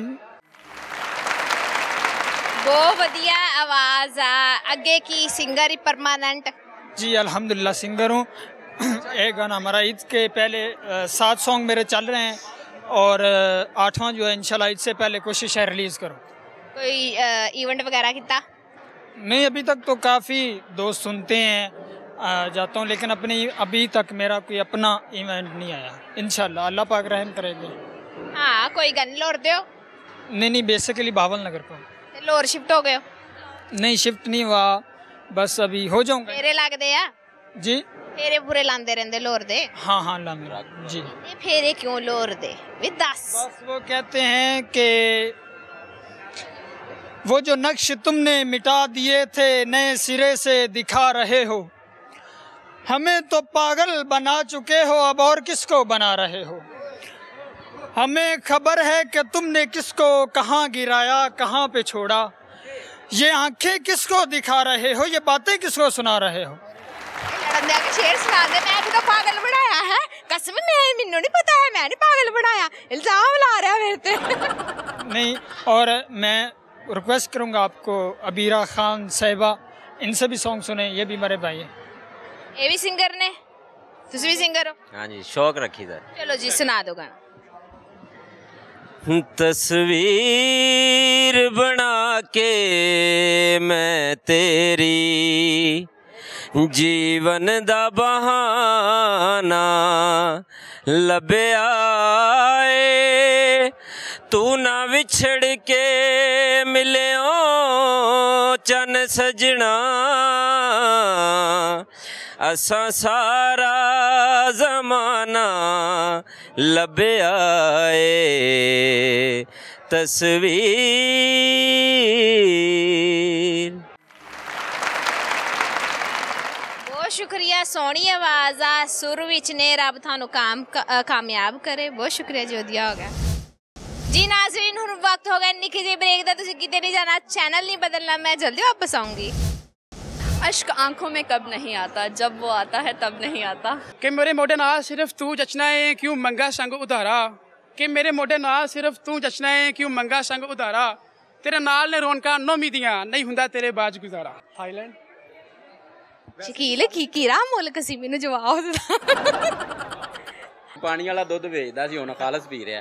बहुत वधिया आवाज़ आ। अगे की सिंगर ही परमानेंट? जी अल्हम्दुलिल्लाह सिंगर हूँ। एक गाना हमारा ईद के पहले सात सॉन्ग मेरे चल रहे हैं और आठवां जो है इंशाल्लाह ईद से पहले कोशिश है रिलीज़ करूँ। कोई इवेंट वगैरह किया? नहीं अभी तक तो काफ़ी दोस्त सुनते हैं आ, जाता हूँ लेकिन अपनी अभी तक मेरा कोई अपना इवेंट नहीं आया। इंशाल्लाह अल्लाह पाक रहम करेंगे। हाँ कोई गन लोर दो? नहीं नहीं बेसिकली भावल नगर को। लोर शिफ्ट हो गए? नहीं शिफ्ट नहीं हुआ बस अभी हो जाऊंगा। फेरे लगदे आ? जी फेरे पूरे लांदे रहंदे लोर दे? हाँ हाँ ला मेरा जी। ये फेरे क्यों लोर दे वे दस? बस वो कहते हैं कि वो जो नक्श तुमने मिटा दिए थे नए सिरे से दिखा रहे हो हमें तो पागल बना चुके हो अब और किसको बना रहे हो हमें खबर है कि तुमने किसको कहाँ गिराया कहाँ पे छोड़ा ये आंखें किसको दिखा रहे हो ये बातें किसको सुना रहे हो। शेर सुना दे। मैं भी तो पागल बनाया है कसम मैं मैनू नहीं पता है मैं नहीं पागल बनाया इल्जाम ला रहा है मेरे पे। नहीं और मैं रिक्वेस्ट करूँगा आपको अबीरा खान साहिबा इनसे भी सॉन्ग सुने ये भी मेरे भाई हैं। ये भी सिंगर ने तुसी भी सिंगर हो? हाँ जी शौक रखी था। चलो जी सुना दो गाना। तस्वीर बना के मैं तेरी जीवन दा बहाना लभ्या ए तू ना विछड़ के मिलियो चन सजना असा सारा जमाना लभ्या ए तस्वीर। बहुत शुक्रिया सोहनी आवाज़ आ सुर विच ने रब थानू काम कामयाब करे। बहुत शुक्रिया जी वधिया हो गया जी। नाज़रीन हुण वक्त हो गया निक्की जी ब्रेक दा तुसीं किते नहीं जाना चैनल नहीं बदलना मैं जल्दी वापस आऊँगी। अश्क आंखों में कब नहीं आता जब वो आता है तब नहीं आता कि मेरे मोढे नाल सिर्फ तू जचना है क्यों मंगा संग उधारा कि मेरे मोढे नाल सिर्फ तू जचना है क्यों मंगा संग उधारा तेरे नाल ने रौनकां नौमी दियां नहीं हुंदा तेरे बाज गुजारा। थाईलैंड शकील की कीरा मुल्क सी मैनू जवाब दे। पानी वाला दुध बेचदा सी हुण खालस पी रिहा।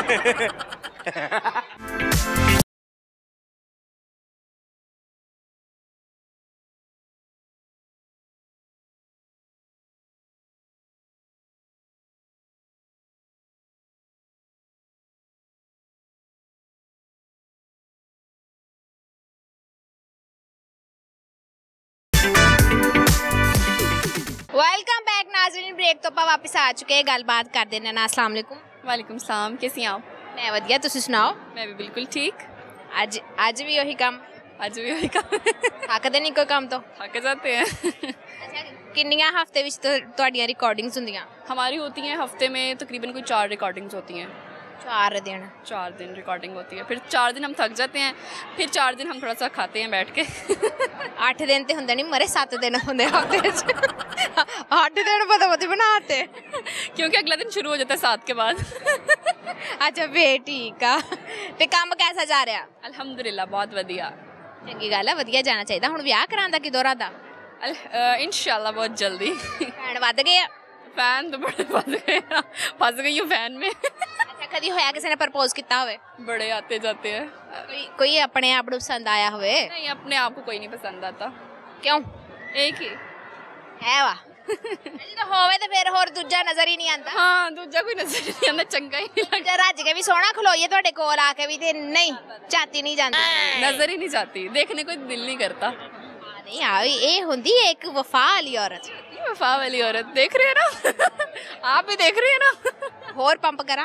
वेलकम बैक नाज़रीन ब्रेक तो वापस आ चुके हैं गलबात कर देना ना। अस्सलाम वालेकुम। वालेकुम सलाम कैसी हैं आप? मैं वधिया तुसी सुनाओ? मैं भी बिल्कुल ठीक। आज आज भी वही काम? आज भी वही काम। थकदे नहीं कोई काम तो? थक जाते हैं। अच्छा किन्नियां हफ्ते विच तो तुहाडियां रिकॉर्डिंग्स हुंदियां? हमारी होती हैं हफ्ते में तकरीबन कोई चार रिकॉर्डिंग्स होती हैं। चार दिन? चार दिन रिकॉर्डिंग होती है फिर चार दिन हम थक जाते हैं फिर चार दिन हम थोड़ा सा खाते हैं बैठ के। आठ दिन तो होंगे नहीं मरे सात दिन होंगे हफ्ते आठ दिन पता पता बनाते क्योंकि अगला दिन शुरू हो जाता है सात के बाद। अच्छा बे ठीक है ते काम कैसा जा रहा? अल्हम्दुलिल्लाह बहुत वधिया। चंगी गल है वधिया जाना चाहिए। हुण विआह कराउण दा किदों इरादा? इंशाल्लाह बहुत जल्दी। फैन वध गए? फैन तो बड़े फस गए फस गई हूँ फैन में। अच्छा ਕਦੀ ਹੋਇਆ ਕਿਸੇ ਨੇ ਪ੍ਰਪੋਜ਼ ਕੀਤਾ ਹੋਵੇ? बड़े आते जाते हैं। ਕੋਈ ਕੋਈ ਆਪਣੇ ਆਪ ਨੂੰ ਪਸੰਦ ਆਇਆ ਹੋਵੇ? नहीं, अपने आप को कोई नहीं पसंद आता। ਕਿਉਂ? एक ही ਹੈ ਵਾ ਜਦੋਂ ਹੋਵੇ ਤੇ ਫਿਰ ਹੋਰ ਦੂਜਾ ਨਜ਼ਰ ਹੀ ਨਹੀਂ ਆਉਂਦਾ। हाँ, दूजा कोई नजर नहीं आता, चंगा ही नहीं लगता। ਜੇ ਰੱਜ ਕੇ ਵੀ ਸੋਹਣਾ ਖਲੋਈਏ ਤੁਹਾਡੇ ਕੋਲ ਆ ਕੇ ਵੀ ਤੇ ਨਹੀਂ ਝਾਤੀ ਨਹੀਂ ਜਾਂਦੀ। नजर ही नहीं जाती, देखने को दिल नहीं करता। ਨਹੀਂ ਆ ਇਹ ਹੁੰਦੀ ਹੈ ਇੱਕ ਵਫਾ ਵਾਲੀ ਔਰਤ। ये वफा वाली औरत देख रहे हैं ना? आप भी देख रहे हैं ना? ਹੋਰ ਪੰਪ ਕਰਾਂ?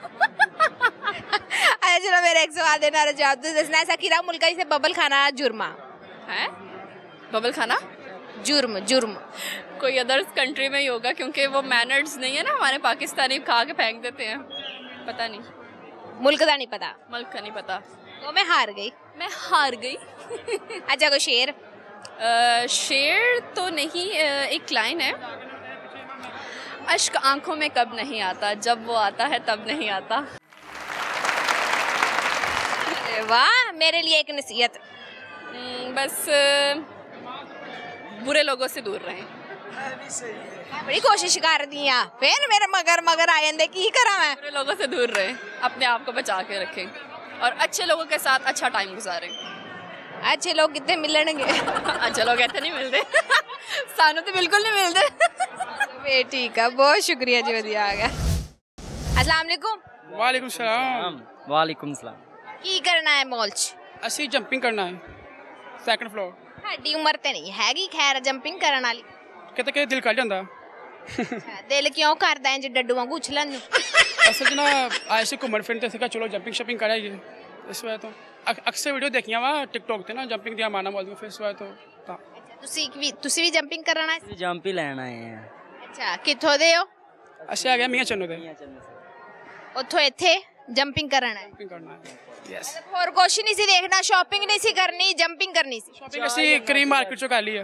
अच्छा चलो मेरा एक सवाल देना जवाब तो दसना ऐसा किरा मुल्क से बबल खाना जुर्मा है? बबल खाना जुर्म जुर्म कोई अदर्स कंट्री में ही होगा, क्योंकि वो मैनर्स नहीं है ना, हमारे पाकिस्तानी खा के फेंक देते हैं। पता नहीं, मुल्क का नहीं पता, मुल्क का नहीं पता। तो मैं हार गई, मैं हार गई। अच्छा कोई शेर? आ, शेर तो नहीं, एक लाइन है, अश्क आंखों में कब नहीं आता, जब वो आता है तब नहीं आता। वाह, मेरे लिए एक नसीहत। बस बुरे लोगों से दूर रहें। मैं बड़ी कोशिश कर दी है, फिर मेरे मगर मगर आ जाते की करा मैं? बुरे लोगों से दूर रहें, अपने आप को बचा के रखें और अच्छे लोगों के साथ अच्छा टाइम गुजारें। अच्छे लोग कितने मिलणगे? अच्छे लोग ऐसे नहीं मिलते। सानू तो बिल्कुल नहीं मिलते। ठीक है, बहुत शुक्रिया जी, वधिया आ गया। अस्सलाम वालेकुम। वालेकुम सलाम। वालेकुम सलाम। की करना है मॉल च? ਅਸੀਂ ਜੰਪਿੰਗ ਕਰਨਾ ਹੈ ਸੈਕੰਡ ਫਲੋਰ। ਸਾਡੀ ਉਮਰ ਤੇ ਨਹੀਂ ਹੈਗੀ ਖੈਰ ਜੰਪਿੰਗ ਕਰਨ ਵਾਲੀ। ਕਿਤੇ ਕਿਤੇ ਦਿਲ ਕਰ ਜਾਂਦਾ। ਦਿਲ ਕਿਉਂ ਕਰਦਾ ਇੰਜ ਡੱਡੂ ਵਾਂਗੂ ਉਛਲਣ ਨੂੰ? ਅਸਲ 'ਚ ਨਾ ਆਏ ਸੀ ਘੁੰਮਣ ਫਿਰਨ ਤੇ ਸੀਗਾ, ਚਲੋ ਜੰਪਿੰਗ ਸ਼ਪਿੰਗ ਕਰ ਆਈਏ। ਇਸ ਵਜ੍ਹਾ ਤੋਂ ਅਕਸਰ ਵੀਡੀਓ ਦੇਖੀਆਂ ਵਾ ਟਿਕਟੋਕ ਤੇ ਨਾ ਜੰਪਿੰਗ ਦੀਆਂ ਮਾਨਾ ਮੌਲ ਦੀਆਂ, ਫਿਰ ਇਸ ਵਜ੍ਹਾ ਤੋਂ ਤਾਂ ਤੁਸੀਂ ਵੀ ਤੁਸੀਂ ਵੀ ਜੰਪਿੰਗ ਕਰਨ ਆਏ? ਜੰਪ ਹੀ ਲੈਣ ਆਏ ਆ। ਅੱਛਾ, ਕਿੱਥੋਂ ਦੇ ਹੋ? ਅਸੀਂ ਆ ਗਏ ਮੀਆਂ ਚੰਨੂ ਦੇ। ਉੱਥੋਂ ਇੱਥੇ ਜੰਪਿੰਗ ਕਰਨ ਆਏ? ਜੰਪਿੰਗ ਕਰਨਾ ਹੈ, ਯੈਸ। ਹੋਰ ਕੁਛ ਨਹੀਂ ਸੀ ਦੇਖਣਾ, ਸ਼ਾਪਿੰਗ ਨਹੀਂ ਸੀ ਕਰਨੀ, ਜੰਪਿੰਗ ਕਰਨੀ ਸੀ। ਸ਼ਾਪਿੰਗ ਅਸੀਂ ਕਰੀਮ ਮਾਰਕੀਟ ਚੋਂ ਕਰ ਲਈ ਆ।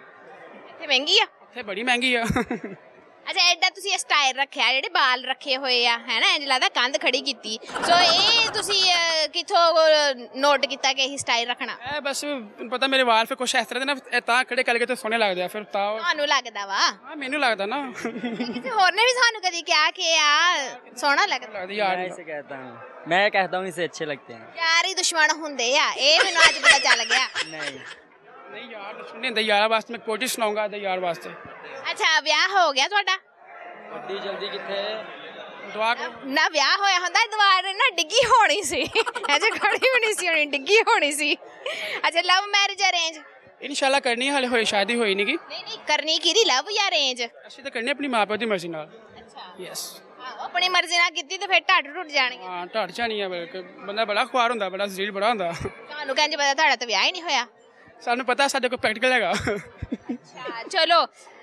ਇੱਥੇ ਮਹਿੰਗੀ ਆ? ਇੱਥੇ ਬੜੀ ਮਹਿੰਗੀ ਆ। ਅੱਛਾ, ਐਡਾ ਤੁਸੀਂ ਸਟਾਈਲ ਰੱਖਿਆ, ਜਿਹੜੇ ਬਾਲ ਰੱਖੇ ਹੋਏ ਆ ਹੈ ਨਾ, ਇੰਜ ਲੱਗਦਾ ਕੰਧ ਖੜੀ ਕੀਤੀ। ਸੋ ਇਹ ਤੁਸੀਂ ਕਿੱਥੋਂ ਨੋਟ ਕੀਤਾ ਕਿ ਇਹ ਸਟਾਈਲ ਰੱਖਣਾ? ਇਹ ਬਸ ਪਤਾ ਮੇਰੇ ਵਾਲ ਫਿਰ ਕੁਛ ਇਸ ਤਰ੍ਹਾਂ ਦੇ ਨਾ ਇਹ ਤਾਂ ਖੜੇ ਕਰਕੇ ਤੇ ਸੋਹਣੇ ਲੱਗਦੇ ਆ, ਫਿਰ ਤਾਂ ਤੁਹਾਨੂੰ ਲੱਗਦਾ ਵਾ? ਹਾਂ, ਮੈਨੂੰ ਲੱਗਦਾ ਨਾ। ਕਿਸੇ ਹੋਰ ਨੇ ਵੀ ਸਾਨੂੰ ਕਦੀ ਕਿਹਾ ਕਿ ਆ ਸੋਹਣਾ ਲੱਗਦਾ? ਲੱਗਦੀ ਯਾਰ। मैं इसे कहता हूँ, मैं कहता हूँ इसे अच्छे लगते हैं। ਯਾਰ ਹੀ ਦੁਸ਼ਮਣ ਹੁੰਦੇ ਆ, ਇਹ ਮੈਨੂੰ ਅੱਜ ਪਤਾ ਚੱਲ ਗਿਆ। नहीं ਨਹੀਂ ਯਾਰ, ਦੁਸ਼ਮਣ ਨਹੀਂ ਹੁੰਦਾ ਯਾਰਾਂ ਵਾਸਤੇ। ਮੈਂ ਕੋਸ਼ਿਸ਼ ਸੁਣਾਉਂਗਾ ਇਹਦੇ ਯਾਰ ਵਾਸਤੇ। ਅੱਛਾ, ਵਿਆਹ ਹੋ ਗਿਆ ਤੁਹਾਡਾ? जल्दी जल्दी कितने ਦੁਆ ਕਰੋ। ਨਾ ਵਿਆਹ ਹੋਇਆ ਹੁੰਦਾ ਦੁਆਰ ਨਾ ਡਿੱਗੀ ਹੋਣੀ ਸੀ, ਅਜੇ ਖੜੀ ਵੀ ਨਹੀਂ ਸੀ ਹੋਣੀ, ਡਿੱਗੀ ਹੋਣੀ ਸੀ। ਅੱਛਾ, ਲਵ ਮੈਰਿਜ ਅਰੇਂਜ? ਇਨਸ਼ਾਅੱਲਾ ਕਰਨੀ, ਹਾਲੇ ਹੋਈ ਸ਼ਾਦੀ ਹੋਈ ਨਹੀਂ ਗੀ। ਨਹੀਂ ਨਹੀਂ, ਕਰਨੀ ਕਿਹਦੀ, ਲਵ ਜਾਂ ਅਰੇਂਜ? ਅਸੀਂ ਤਾਂ ਕਰਨੀ ਆਪਣੀ ਮਾਂ ਪਿਓ ਦੀ ਮਰਜ਼ੀ ਨਾਲ। ਅੱਛਾ, ਯੈਸ। ਆਪਣੀ ਮਰਜ਼ੀ ਨਾਲ ਕੀਤੀ ਤੇ ਫਿਰ ਢੱਡ ਟੁੱਟ ਜਾਣਗੇ। ਹਾਂ, ਢੱਡ ਜਾਣੀ ਆ, ਬਲਕਿ ਬੰਦਾ ਬੜਾ ਖੁਆਰ ਹੁੰਦਾ, ਬੜਾ ਜ਼ਲੀਲ ਬੜਾ ਹੁੰਦਾ। ਤੁਹਾਨੂੰ ਕਹਿੰਦੇ ਪਤਾ ਤੁਹਾਡਾ ਤਾਂ ਵਿਆਹ ਹੀ ਨਹੀਂ ਹੋਇਆ? ਸਾਨੂੰ ਪਤਾ ਸਾਡੇ ਕੋਲ ਪ੍ਰੈਕਟੀਕਲ ਹੈਗਾ। ਅੱਛਾ ਚਲੋ,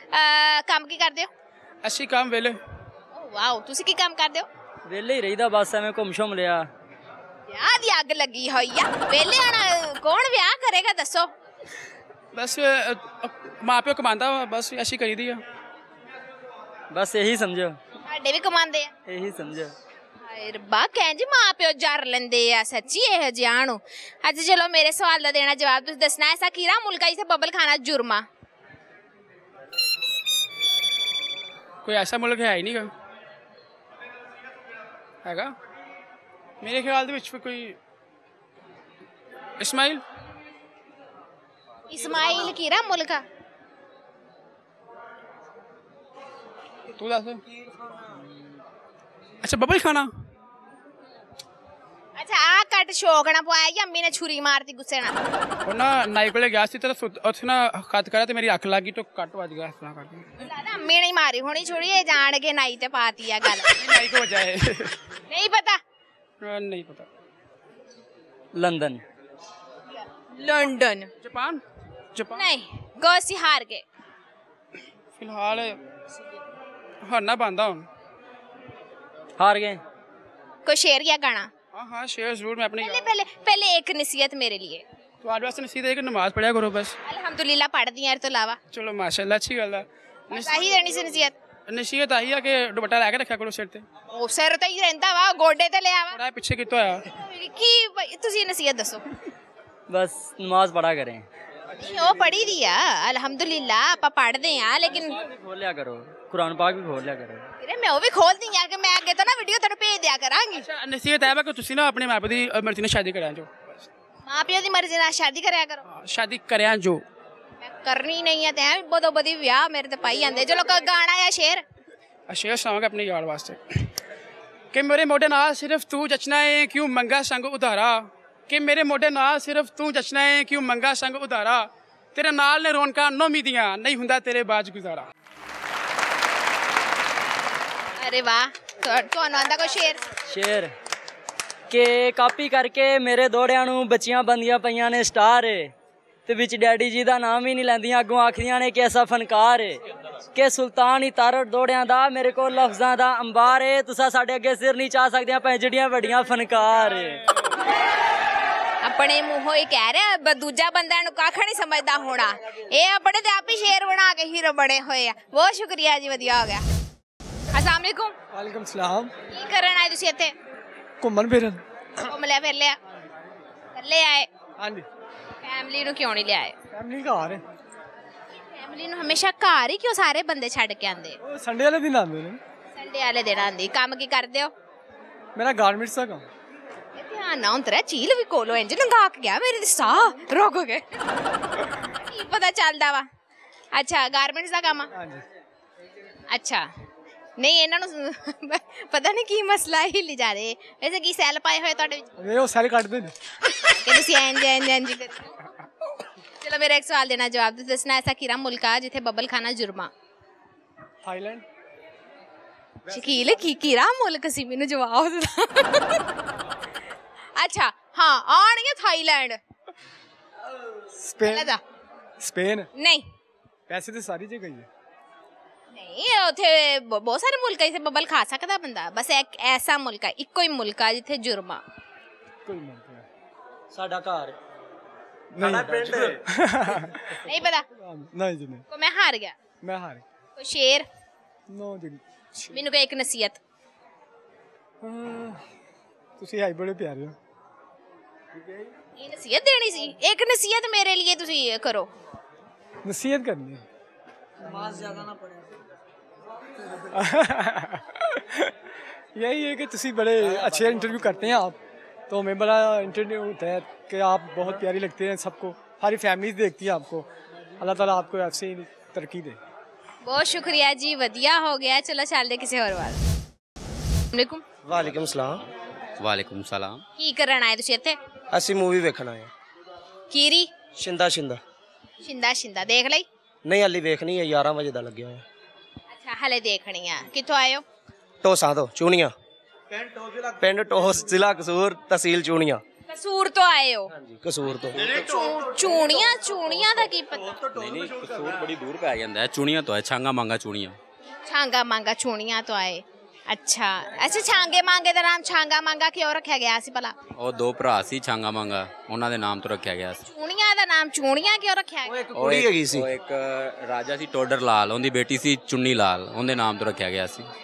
ਕੰਮ ਕੀ ਕਰਦੇ ਹੋ? ਅਸੀਂ ਕੰਮ ਵੇਲੇ। ਵਾਓ, ਤੁਸੀਂ ਕੀ ਕੰਮ ਕਰਦੇ ਹੋ? वेले ही रहीदा, बस एवें घुम शुम लिया। ਵਿਆਹ ਦੀ ਅੱਗ ਲੱਗੀ ਹੋਈ ਆ, ਵੇਲੇ ਆਣਾ ਕੌਣ ਵਿਆਹ ਕਰੇਗਾ ਦੱਸੋ? ਬਸ ਮਾਂ ਪਿਓ ਕਮਾਉਂਦਾ ਵਾ, ਬਸ ਅਸੀਂ ਕਰੀਦੀ ਆ। बस यही समझो, ਸਾਡੇ ਵੀ ਕਮਾਉਂਦੇ ਆ। यही समझो। ਹਾਏ ਰੱਬਾ, ਕਹਿੰਦੇ ਮਾਂ ਪਿਓ ਜਰ ਲੈਂਦੇ ਆ ਸੱਚੀ ਇਹ ਜਿਹਾਂ ਨੂੰ। ਅੱਜ ਚਲੋ ਮੇਰੇ ਸਵਾਲ ਦਾ ਦੇਣਾ ਜਵਾਬ ਤੁਸੀਂ ਦੱਸਣਾ। ਐਸਾ ਕਿਹੜਾ ਮੁਲਕ ਹੈ ਜਿੱਥੇ ਬਬਲ ਖਾਣਾ ਜੁਰਮਾ? ਕੋਈ ਐਸਾ ਮੁਲਕ ਹੈ ਹੀ ਨਹੀਂਗਾ। ਹੈਗਾ ਮੇਰੇ ਖਿਆਲ ਦੇ ਵਿੱਚ ਕੋਈ ਇਸਮਾਈਲ। ਇਸਮਾਈਲ ਕਿਹੜਾ ਮੁਲਕ ਆ? ਤੂੰ ਦੱਸ। ਅੱਛਾ, ਬਬਲ ਖਾਣਾ। ਅੱਛਾ, ਆ ਕੱਟ ਸ਼ੌਕ ਨਾ ਪਵਾਇਆ ਜਾਂ ਅੰਮੀ ਨੇ ਛੁਰੀ ਮਾਰਤੀ ਗੁੱਸੇ ਨਾਲ? ਉਹ ਨਾ ਨਾਈ ਕੋਲੇ ਗਿਆ ਸੀ ਤੇ ਉੱਥੇ ਨਾ ਖਤ ਕਰਿਆ ਤੇ ਮੇਰੀ ਅੱਖ ਲੱਗ ਗਈ ਤੇ ਕੱਟ ਵੱਜ ਗਿਆ ਇਸ ਤਰ੍ਹਾਂ ਕਰਕੇ। ਲੱਗਦਾ ਅੰਮੀ ਨੇ ਮਾਰੀ ਹੋਣੀ ਛੁਰੀ, ਇਹ ਜਾਣ ਕੇ ਨਾਈ ਤੇ ਪਾਤੀ ਆ ਗੱਲ। ਨਾਈ ਕੋ ਵਜ੍ਹਾ ਹੈ। ਨਹੀਂ ਪਤਾ? ਨਹੀਂ ਪਤਾ। लंदन। ਲੰਡਨ। ਜਾਪਾਨ। ਜਾਪਾਨ ਨਹੀਂ, ਗੋਸੀ ਹਾਰ ਗਏ। ਫਿਲਹਾਲ ਹਾਰਨਾ ਬੰਦਾ ਹੁਣ। हार गए। कोई शेर या गाना? हाँ हाँ, शेर जरूर। मैं अपने पहले पहले पहले एक नसीहत मेरे लिए। तुम्हारे वास्ते नसीहत है कि नमाज पढ़ा करो बस। अल्हम्दुलिल्लाह पढ़ती हैं, तो अलावा चलो माशाल्लाह, अच्छी गल है। सही देनी सी नसीहत। नसीहत आई है कि दुपट्टा लैके रखा करो सिर ते। ओ सिर ते ही रहंदा वा, गोडे ते ले आवा। थोड़ा पीछे कितो आया की तुसी नसीहत दसो। बस नमाज पढ़ा करें। ਉਹ ਪੜ੍ਹੀ ਦੀ ਆ, ਅਲਹਮਦੁਲਿल्लाह ਆਪਾਂ ਪੜ੍ਹਦੇ ਆ, ਲੇਕਿਨ खोलिया करो, कुरान पाक भी खोल लिया करो। ਵੀਰੇ ਮੈਂ ਉਹ ਵੀ ਖੋਲਦੀ ਆ ਕਿ ਮੈਂ ਅੱਗੇ ਤੋਂ ਨਾ ਵੀਡੀਓ ਤੁਹਾਨੂੰ ਭੇਜ ਦਿਆ ਕਰਾਂਗੀ। ਅੱਛਾ ਨਸੀਹਤ ਹੈ ਵਾ ਕਿ ਤੁਸੀਂ ਨਾ ਆਪਣੇ ਮਾਂ ਪਿਓ ਦੀ ਮਰਜ਼ੀ ਨਾਲ ਸ਼ਾਦੀ ਕਰਿਆ ਜੋ ਮਾਂ ਪਿਓ ਦੀ ਮਰਜ਼ੀ ਨਾਲ ਸ਼ਾਦੀ ਕਰਿਆ ਕਰੋ। ਸ਼ਾਦੀ ਕਰਿਆ ਜੋ ਮੈਂ ਕਰਨੀ ਨਹੀਂ ਆ ਤੇ ਐ ਬਦੋ ਬਦੀ ਵਿਆਹ ਮੇਰੇ ਤੇ ਪਾਈ ਜਾਂਦੇ। ਚਲੋ ਕੋਈ ਗਾਣਾ ਜਾਂ ਸ਼ੇਰ ਸ਼ੇਰ ਸੁਣਾਵਾਂਗਾ ਆਪਣੇ ਯਾਰ ਵਾਸਤੇ ਕਿ ਮੇਰੇ ਮੋਢੇ ਨਾਲ ਸਿਰਫ ਤੂੰ ਜਚਣਾ ਏ ਕਿਉਂ ਮੰਗਾ ਸੰਗ ਉਧਾਰਾ ਕਿ ਮੇਰੇ ਮੋਢੇ ਨਾਲ ਸਿਰਫ ਤੂੰ ਜਚਣਾ ਏ ਕਿਉਂ ਮੰਗਾ ਸੰਗ ਉਧਾਰਾ ਤੇਰੇ ਨਾਲ ਨੇ ਰੌਣਕਾਂ ਨੌਮੀ ਦੀਆਂ ਨਹੀਂ ਹੁੰਦਾ ਤੇਰੇ ਬਾਜ ਗੁਜ਼ਾਰਾ। ਅਰੇ ਵਾਹ ਤੁਹਾਨੂੰ ਆਂਦਾ ਕੋਈ ਸ਼ੇਰ? ਸ਼ੇਰ ਕਿ ਕਾਪੀ ਕਰਕੇ ਮੇਰੇ ਦੋੜਿਆਂ ਨੂੰ ਬੱਚੀਆਂ ਬੰਦੀਆਂ ਪਈਆਂ ਨੇ ਸਟਾਰ ਏ ਤੇ ਵਿੱਚ ਡੈਡੀ ਜੀ ਦਾ ਨਾਮ ਹੀ ਨਹੀਂ ਲੈਂਦੀਆਂ ਅੱਗੋਂ ਆਖਦੀਆਂ ਨੇ ਕਿ ਐਸਾ ਫਨਕਾਰ ਏ ਕਿ ਸੁਲਤਾਨ ਹੀ ਤਾਰੜ ਦੋੜਿਆਂ ਦਾ ਮੇਰੇ ਕੋਲ ਲਫ਼ਜ਼ਾਂ ਦਾ ਅੰਬਾਰ ਏ ਤੁਸੀਂ ਸਾਡੇ ਅੱਗੇ ਸਿਰ ਨਹੀਂ ਚਾ ਸਕਦੀਆਂ ਭਾਵੇਂ ਜਿਹੜੀਆਂ ਵੱਡੀਆਂ ਫਨਕਾਰ ਏ। ਆਪਣੇ ਮੂੰਹੋਂ ਹੀ ਕਹਿ ਰਿਹਾ ਦੂਜਾ ਬੰਦਾ ਨੂੰ ਕੱਖ ਨਹੀਂ ਸਮਝਦਾ ਹੋਣਾ। ਇਹ ਆਪਣੇ ਤੇ ਆਪ ਹੀ ਸ਼ੇਰ ਬਣਾ ਕੇ ਹੀਰੋ ਬਣੇ ਹੋਏ ਆ। ਬਹੁਤ ਸ਼ੁਕਰੀਆ ਜੀ ਵਧੀਆ ਹੋ ਗਿਆ। अस्सलाम वालेकुम। वालेकुम सलाम। की करन आए तुसी इत्थे? घूमन फिरन। घूम लिया फिर लिया कल्ले आए? हां जी। फैमिली नु क्यों नहीं ले आए? फैमिली घर है। फैमिली नु हमेशा घर ही क्यों सारे बंदे छड़ के आंदे? संडे वाले दिन आंदे ने। संडे वाले दिन आंदी। काम की करदे हो? मेरा गारमेंट्स दा काम। ध्यान ना उतरा झील भी कोलो इंज लंगा के गया मेरे साह रोक गए। की पता चलदा वा? अच्छा गारमेंट्स दा काम? हां जी। अच्छा नहीं ਇਹਨਾਂ ਨੂੰ ਪਤਾ ਨਹੀਂ ਕੀ ਮਸਲਾ ਹੀ ਲਿ ਜਾ ਰਹੇ ਵੈਸੇ ਕੀ ਸੈੱਲ ਪਾਏ ਹੋਏ ਤੁਹਾਡੇ ਵਿੱਚ ਇਹ ਉਹ ਸੈੱਲ ਕੱਢਦੇ ਨੇ ਕਿ ਤੁਸੀਂ ਇੰਜ ਇੰਜ ਇੰਜ ਕਰਦੇ। ਚਲੋ ਮੇਰਾ ਇੱਕ ਸਵਾਲ ਦੇਣਾ ਜਵਾਬ ਦੇ ਦੱਸਣਾ ਐਸਾ ਕਿਹੜਾ ਮੁਲਕ ਆ ਜਿੱਥੇ ਬੱਬਲ ਖਾਨਾ ਜੁਰਮਾ? ਥਾਈਲੈਂਡ। ਸ਼ਕੀਲ ਕੀ ਕਿਹੜਾ ਮੁਲਕ ਸੀ ਮੈਨੂੰ ਜਵਾਬ ਦੇ। ਅੱਛਾ ਹਾਂ ਆਣਗੇ ਥਾਈਲੈਂਡ। ਸਪੇਨ। ਸਪੇਨ ਨਹੀਂ ਪੈਸੇ ਤੇ ਸਾਰੀ ਜਗ੍ਹਾ ਹੀ ਹੈ। नहीं उथे बहुत सारे मुल्क है बबल खा सकता बंदा बस एक ऐसा मुल्क है इको ही मुल्क है जिथे जुर्मा कोई मुल्क है साडा घर नहीं पिंड नहीं पता नहीं जी नहीं को मैं हार गया मैं हार कोई शेर नो जी मेनू कोई एक नसीहत ਤੁਸੀਂ ਆਈ ਬੜੇ ਪਿਆਰੇ ਹੋ ਇਹ ਨਸੀਹਤ ਦੇਣੀ ਸੀ ਇੱਕ ਨਸੀਹਤ ਮੇਰੇ ਲਈ ਤੁਸੀਂ ਕਰੋ नसीहत करनी है नमाज ज्यादा ना पढ़े। यही है कि तुसी बड़े अच्छे इंटरव्यू करते हैं आप तो हमें बड़ा इंटरव्यू होता है कि आप बहुत प्यारी लगते हैं सबको सारी फैमिलीज देखती है आपको अल्लाह ताला आपको ऐसे ही तरक्की दे। बहुत शुक्रिया जी वधिया हो गया चलो चलते किसी और वाल। वालेकुम वालेकुम सलाम। वालेकुम सलाम। की करन आए तुसी इत्थे? ਅਸੀਂ मूवी ਵੇਖਣ ਆਏ कीरी शिंदा शिंदा शिंदा शिंदा देख लई? नहीं हाली वेखनी है ग्यारह बजे दा लगे होया। अच्छा हले देखनी है कित्थों आए हो? टोसा तो चूनिया पिंड टोस जिला कसूर तहसील चूनिया। कसूर तो आए हो? कसूर तो चूनिया चूनिया दा की पता? नहीं नहीं कसूर बड़ी दूर पे आ जाता है चूनिया तो है छांगा मांगा चूनिया। छांगा मांगा चूनिया तो आए अच्छा अच्छा छांगे मांगे ਦਾ ਨਾਮ ਛਾਂਗਾ ਮਾਂਗਾ ਕਿਉਂ ਰੱਖਿਆ ਗਿਆ ਸੀ ਭਲਾ? ਉਹ ਦੋ ਭਰਾ ਸੀ ਛਾਂਗਾ ਮਾਂਗਾ ਉਹਨਾਂ ਦੇ ਨਾਮ ਤੋਂ ਰੱਖਿਆ ਗਿਆ ਸੀ। ਚੂਣੀਆਂ ਦਾ ਨਾਮ ਚੂਣੀਆਂ ਕਿਉਂ ਰੱਖਿਆ ਗਿਆ? ਉਹ ਕੁੜੀ ਹੈਗੀ ਸੀ ਉਹ ਇੱਕ ਰਾਜਾ ਸੀ ਟੋਡਰ ਲਾਲ ਉਹਦੀ ਬੇਟੀ ਸੀ ਚੁੰਨੀ ਲਾਲ ਉਹਦੇ ਨਾਮ ਤੋਂ ਰੱਖਿਆ ਗਿਆ ਸੀ।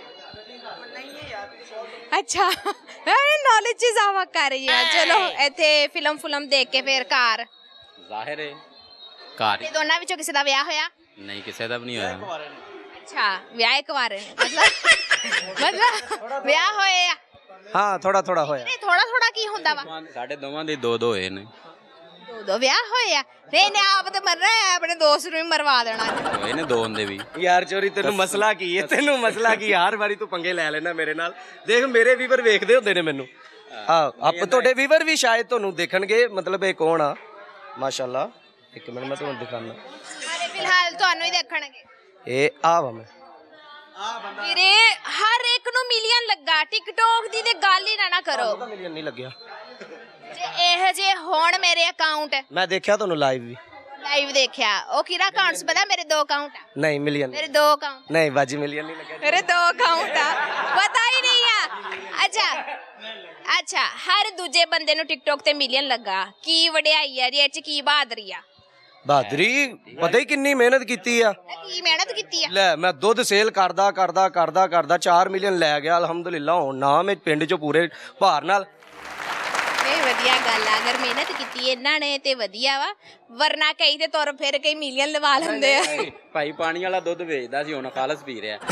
ਅੱਛਾ ਨੌਲੇਜ ਚ ਇਜ਼ਾਫਾ ਕਰ ਰਹੀ ਹੈ। ਚਲੋ ਇੱਥੇ ਫਿਲਮ ਫਿਲਮ ਦੇਖ ਕੇ ਫਿਰ ਘਰ ਜ਼ਾਹਿਰ ਹੈ ਘਰ ਇਹ ਦੋਨਾਂ ਵਿੱਚੋਂ ਕਿਸੇ ਦਾ ਵਿਆਹ ਹੋਇਆ? ਨਹੀਂ ਕਿਸੇ ਦਾ ਵੀ ਨਹੀਂ ਹੋਇਆ। ਅੱਛਾ ਵਿਆਹ ਇੱਕ ਵਾਰ ਮਤਲਬ ਮਤਲਬ ਵਿਆਹ ਹੋਏ ਆ? ਹਾਂ ਥੋੜਾ ਥੋੜਾ ਹੋਇਆ। ਨਹੀਂ ਥੋੜਾ ਥੋੜਾ ਕੀ ਹੁੰਦਾ ਵਾ? ਸਾਡੇ ਦੋਵਾਂ ਦੇ ਦੋ ਦੋ ਹੋਏ ਨੇ। ਦੋ ਦੋ ਵਿਆਹ ਹੋਏ ਆ? ਨਹੀਂ ਨਹੀਂ ਆਪ ਤੇ ਮਰਨਾ ਹੈ ਆਪਣੇ ਦੋਸਤ ਨੂੰ ਵੀ ਮਰਵਾ ਦੇਣਾ ਹੋਏ ਨੇ ਦੋ ਹੁੰਦੇ ਵੀ। ਯਾਰ ਚੋਰੀ ਤੈਨੂੰ ਮਸਲਾ ਕੀ ਹੈ ਤੈਨੂੰ ਮਸਲਾ ਕੀ ਹਰ ਵਾਰੀ ਤੂੰ ਪੰਗੇ ਲੈ ਲੈਣਾ ਮੇਰੇ ਨਾਲ। ਦੇਖ ਮੇਰੇ ਵੀਵਰ ਵੇਖਦੇ ਹੁੰਦੇ ਨੇ ਮੈਨੂੰ ਹਾਂ ਆਪ ਤੁਹਾਡੇ ਵੀਵਰ ਵੀ ਸ਼ਾਇਦ ਤੁਹਾਨੂੰ ਦੇਖਣਗੇ ਮਤਲਬ ਇਹ ਕੌਣ ਆ ਮਾਸ਼ਾਅੱਲਾ। ਇੱਕ ਮਿੰਟ ਮੈਂ ਤੁਹਾਨੂੰ ਦਿਖਾਣਾ ਅਰੇ ਫਿਲਹਾਲ ਤੁਹਾਨੂੰ ਹੀ ਦੇਖਣਗੇ। ਇਹ ਆ ਵਾ ਮੈਂ ਵੀਰੇ ਹਰ ਇੱਕ ਨੂੰ ਮਿਲੀਅਨ ਲੱਗਾ ਟਿਕਟੌਕ ਦੀ ਤੇ ਗੱਲ ਹੀ ਨਾ ਨਾ ਕਰੋ। ਮਿਲੀਅਨ ਨਹੀਂ ਲੱਗਿਆ ਜੇ ਇਹ ਜੇ ਹੁਣ ਮੇਰੇ ਅਕਾਊਂਟ ਮੈਂ ਦੇਖਿਆ ਤੁਹਾਨੂੰ ਲਾਈਵ ਵੀ ਲਾਈਵ ਦੇਖਿਆ ਉਹ ਕਿਹੜਾ ਅਕਾਊਂਟਸ ਪਤਾ ਮੇਰੇ ਦੋ ਅਕਾਊਂਟ ਆ। ਨਹੀਂ ਮਿਲੀਅਨ ਮੇਰੇ ਦੋ ਅਕਾਊਂਟ ਨਹੀਂ ਬਾਜੀ ਮਿਲੀਅਨ ਨਹੀਂ ਲੱਗਿਆ ਮੇਰੇ ਦੋ ਅਕਾਊਂਟ ਆ ਪਤਾ ਹੀ ਨਹੀਂ ਆ। ਅੱਛਾ ਅੱਛਾ ਹਰ ਦੂਜੇ ਬੰਦੇ ਨੂੰ ਟਿਕਟੌਕ ਤੇ ਮਿਲੀਅਨ ਲੱਗਾ ਕੀ ਵਡਿਆਈ ਆ ਇਹ ਚ ਕੀ ਬਹਾਦਰੀ ਆ? ਬਹਾਦਰੀ ਪਤਾ ਹੀ ਕਿੰਨੀ ਮਿਹਨਤ ਕੀਤੀ ਆ। ਕੀ ਮਿਹਨਤ ਕੀਤੀ ਆ? ਲੈ ਮੈਂ ਦੁੱਧ ਸੇਲ ਕਰਦਾ ਕਰਦਾ ਕਰਦਾ ਕਰਦਾ ਚਾਰ ਮਿਲੀਅਨ ਲੈ ਗਿਆ ਅਲਹਮਦੁਲਿਲਾ। ਹੁਣ ਨਾ ਮੈਂ ਪਿੰਡ ਚੋਂ ਪੂਰੇ ਭਾਰ ਨਾਲ ਇਹ ਵਧੀਆ ਗੱਲ ਆ ਅਗਰ ਮਿਹਨਤ ਕੀਤੀ ਇਹਨਾਂ ਨੇ ਤੇ ਵਧੀਆ ਵਾ ਵਰਨਾ ਕਈ ਤੇ ਤੁਰ ਫਿਰ ਕਈ ਮਿਲੀਅਨ ਲਵਾ ਲੈਂਦੇ ਆ ਭਾਈ ਪਾਣੀ ਵਾਲਾ ਦੁੱਧ ਵੇਚਦਾ ਸੀ ਹੁਣ ਖਾਲਸ ਪੀ ਰਿਹਾ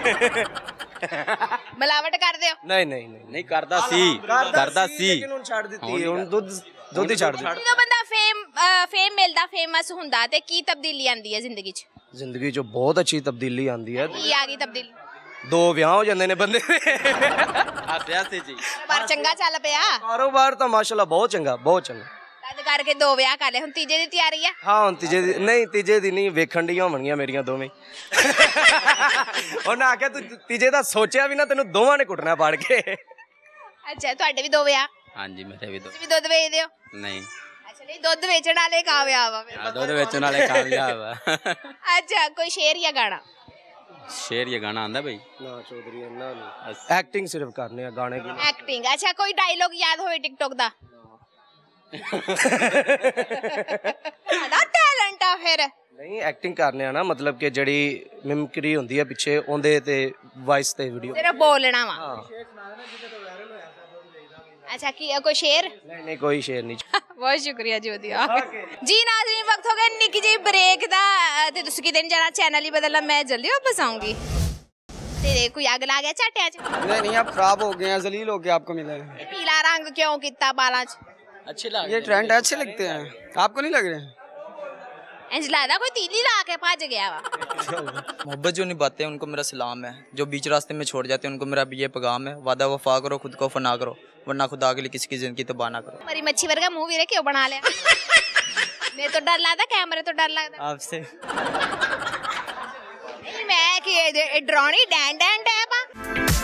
ਮਿਲਾਵਟ ਕਰਦੇ ਹੋ ਨਹੀਂ ਨਹੀਂ ਨਹੀਂ ਨਹੀਂ ਕਰਦਾ ਸੀ ਕਰਦਾ ਸੀ ਲੇਕਿਨ ਹੁਣ ਛੱਡ ਦਿੱਤੀ ਹੁਣ ਦੁੱਧ ਦੁੱਧ ਹੀ ਛੱਡ ਦਿੱਤੀ ਜਦੋਂ ਬੰਦਾ ਫੇਮ ਫੇਮ ਮਿਲਦਾ ਫੇਮਸ ਹੁੰਦਾ ਤੇ ਕੀ ਤਬਦੀਲੀ ਆਂਦੀ ਹੈ ਜ਼ਿੰਦਗੀ 'ਚ ਜ਼ਿੰਦਗੀ 'ਚ ਬਹੁਤ ਅੱਛੀ ਤਬਦੀਲੀ ਆਂਦੀ ਹੈ ਕੀ ਆ ਗਈ ਤਬਦੀਲੀ ਦੋ ਵਿਆਹ ਹੋ ਜਾਂਦੇ ਨੇ ਬੰਦੇ ਦੇ ਹੱਸਿਆ ਸੀ ਜੀ ਪਰ ਚੰਗਾ ਚੱਲ ਪਿਆ ਕਾਰੋਬਾਰ ਤਾਂ ਮਾਸ਼ਾਅੱਲਾ ਬਹੁਤ ਚੰਗਾ ਬਹੁਤ ਚੰਗਾ ਤਦ ਕਰਕੇ ਦੋ ਵਿਆਹ ਕਰ ਲਏ ਹੁਣ ਤੀਜੇ ਦੀ ਤਿਆਰੀ ਆ ਹਾਂ ਹੁਣ ਤੀਜੇ ਦੀ ਨਹੀਂ ਤੀਜੇ ਦੀ ਨਹੀਂ ਵੇਖਣ ਡੀਆਂ ਹੋਣਗੀਆਂ ਮੇਰੀਆਂ ਦੋਵੇਂ ਉਹਨਾਂ ਆਖਿਆ ਤੂੰ ਤੀਜੇ ਦਾ ਸੋਚਿਆ ਵੀ ਨਾ ਤੈਨੂੰ ਦੋਵਾਂ ਨੇ ਕੁੱਟਣਾ ਪਾੜ ਕੇ ਅੱਛਾ ਤੁਹਾਡੇ ਵੀ ਦੋ ਵਿਆਹ ਹਾਂਜੀ ਮੇਰੇ ਵੀ ਦੋ ਤੁਸੀਂ ਵੀ ਦੁੱਧ ਵੇਚਦੇ ਹੋ ਨਹੀਂ ਅੱਛਾ ਨਹੀਂ ਦੁੱਧ ਵੇਚਣ ਵਾਲੇ ਕਾਮਯਾਬ ਆ ਆ ਦੁੱਧ ਵੇਚਣ ਵਾਲੇ ਕਾਮਯਾਬ ਆ ਅੱਛਾ ਕੋਈ ਸ਼ੇਰ ਜਾਂ ਗਾਣਾ ਸ਼ੇਰ ਇਹ ਗਾਣਾ ਆਂਦਾ ਬਈ ਨਾ ਚੌਧਰੀ ਇਹਨਾਂ ਨੂੰ ਐਕਟਿੰਗ ਸਿਰਫ ਕਰਨੇ ਆ ਗਾਣੇ ਦੀ ਐਕਟਿੰਗ ਅੱਛਾ ਕੋਈ ਡਾਇਲੋਗ ਯਾਦ ਹੋਵੇ ਟਿਕਟੋਕ ਦਾ ਬੜਾ ਟੈਲੈਂਟ ਆ ਫਿਰ ਨਹੀਂ ਐਕਟਿੰਗ ਕਰਨੇ ਆ ਨਾ ਮਤਲਬ ਕਿ ਜਿਹੜੀ ਮਿਮਕਰੀ ਹੁੰਦੀ ਹੈ ਪਿੱਛੇ ਉਹਦੇ ਤੇ ਵਾਇਸ ਤੇ ਵੀਡੀਓ ਸਿਰਫ ਬੋਲਣਾ ਵਾ ਹਾਂ ਅੱਛਾ ਕੀ ਕੋਈ ਸ਼ੇਰ ਨਹੀਂ ਨਹੀਂ ਕੋਈ ਸ਼ੇਰ ਨਹੀਂ ਬਹੁਤ ਸ਼ੁਕਰੀਆ ਜੀ ਵਧੀਆ ਜੀ ਨਾਜ਼ਰੀਨ ਵਕਤ ਹੋ ਗਿਆ ਨਿੱਕੀ ਜਿਹੀ ਬ੍ਰੇਕ ਦਾ ਤੇ ਤੁਸੀਂ ਕਿਤੇ ਨਹੀਂ ਜਾਣਾ ਚੈਨਲ ਹੀ ਬਦਲਣਾ मैं जल्दी वापस आऊंगी तेरे कोई आग ला गया चाटिया च नहीं नहीं आप खराब हो गए हैं जलील हो गए आपको मिले हैं पीला रंग क्यों कितना बाला च अच्छे लग ये ट्रेंड अच्छे लगते हैं आपको नहीं लग रहे इंज लगदा कोई तीली ला के भज गया वा मोहब्बत जो निभाते हैं उनको मेरा सलाम है जो बीच रास्ते में छोड़ जाते हैं उनको मेरा ये पैगाम है वादा वफा करो खुद को फना करो वरना खुदा के लिए किसी की जिंदगी तबाह ना करो मरी मच्छी वर्गा मुंह वीरे क्यों बना लिया मेरे तो डर लगदा कैमरे तो डर लगदा आपसे मैं कि ड्रोनी डैन डैन टैप आ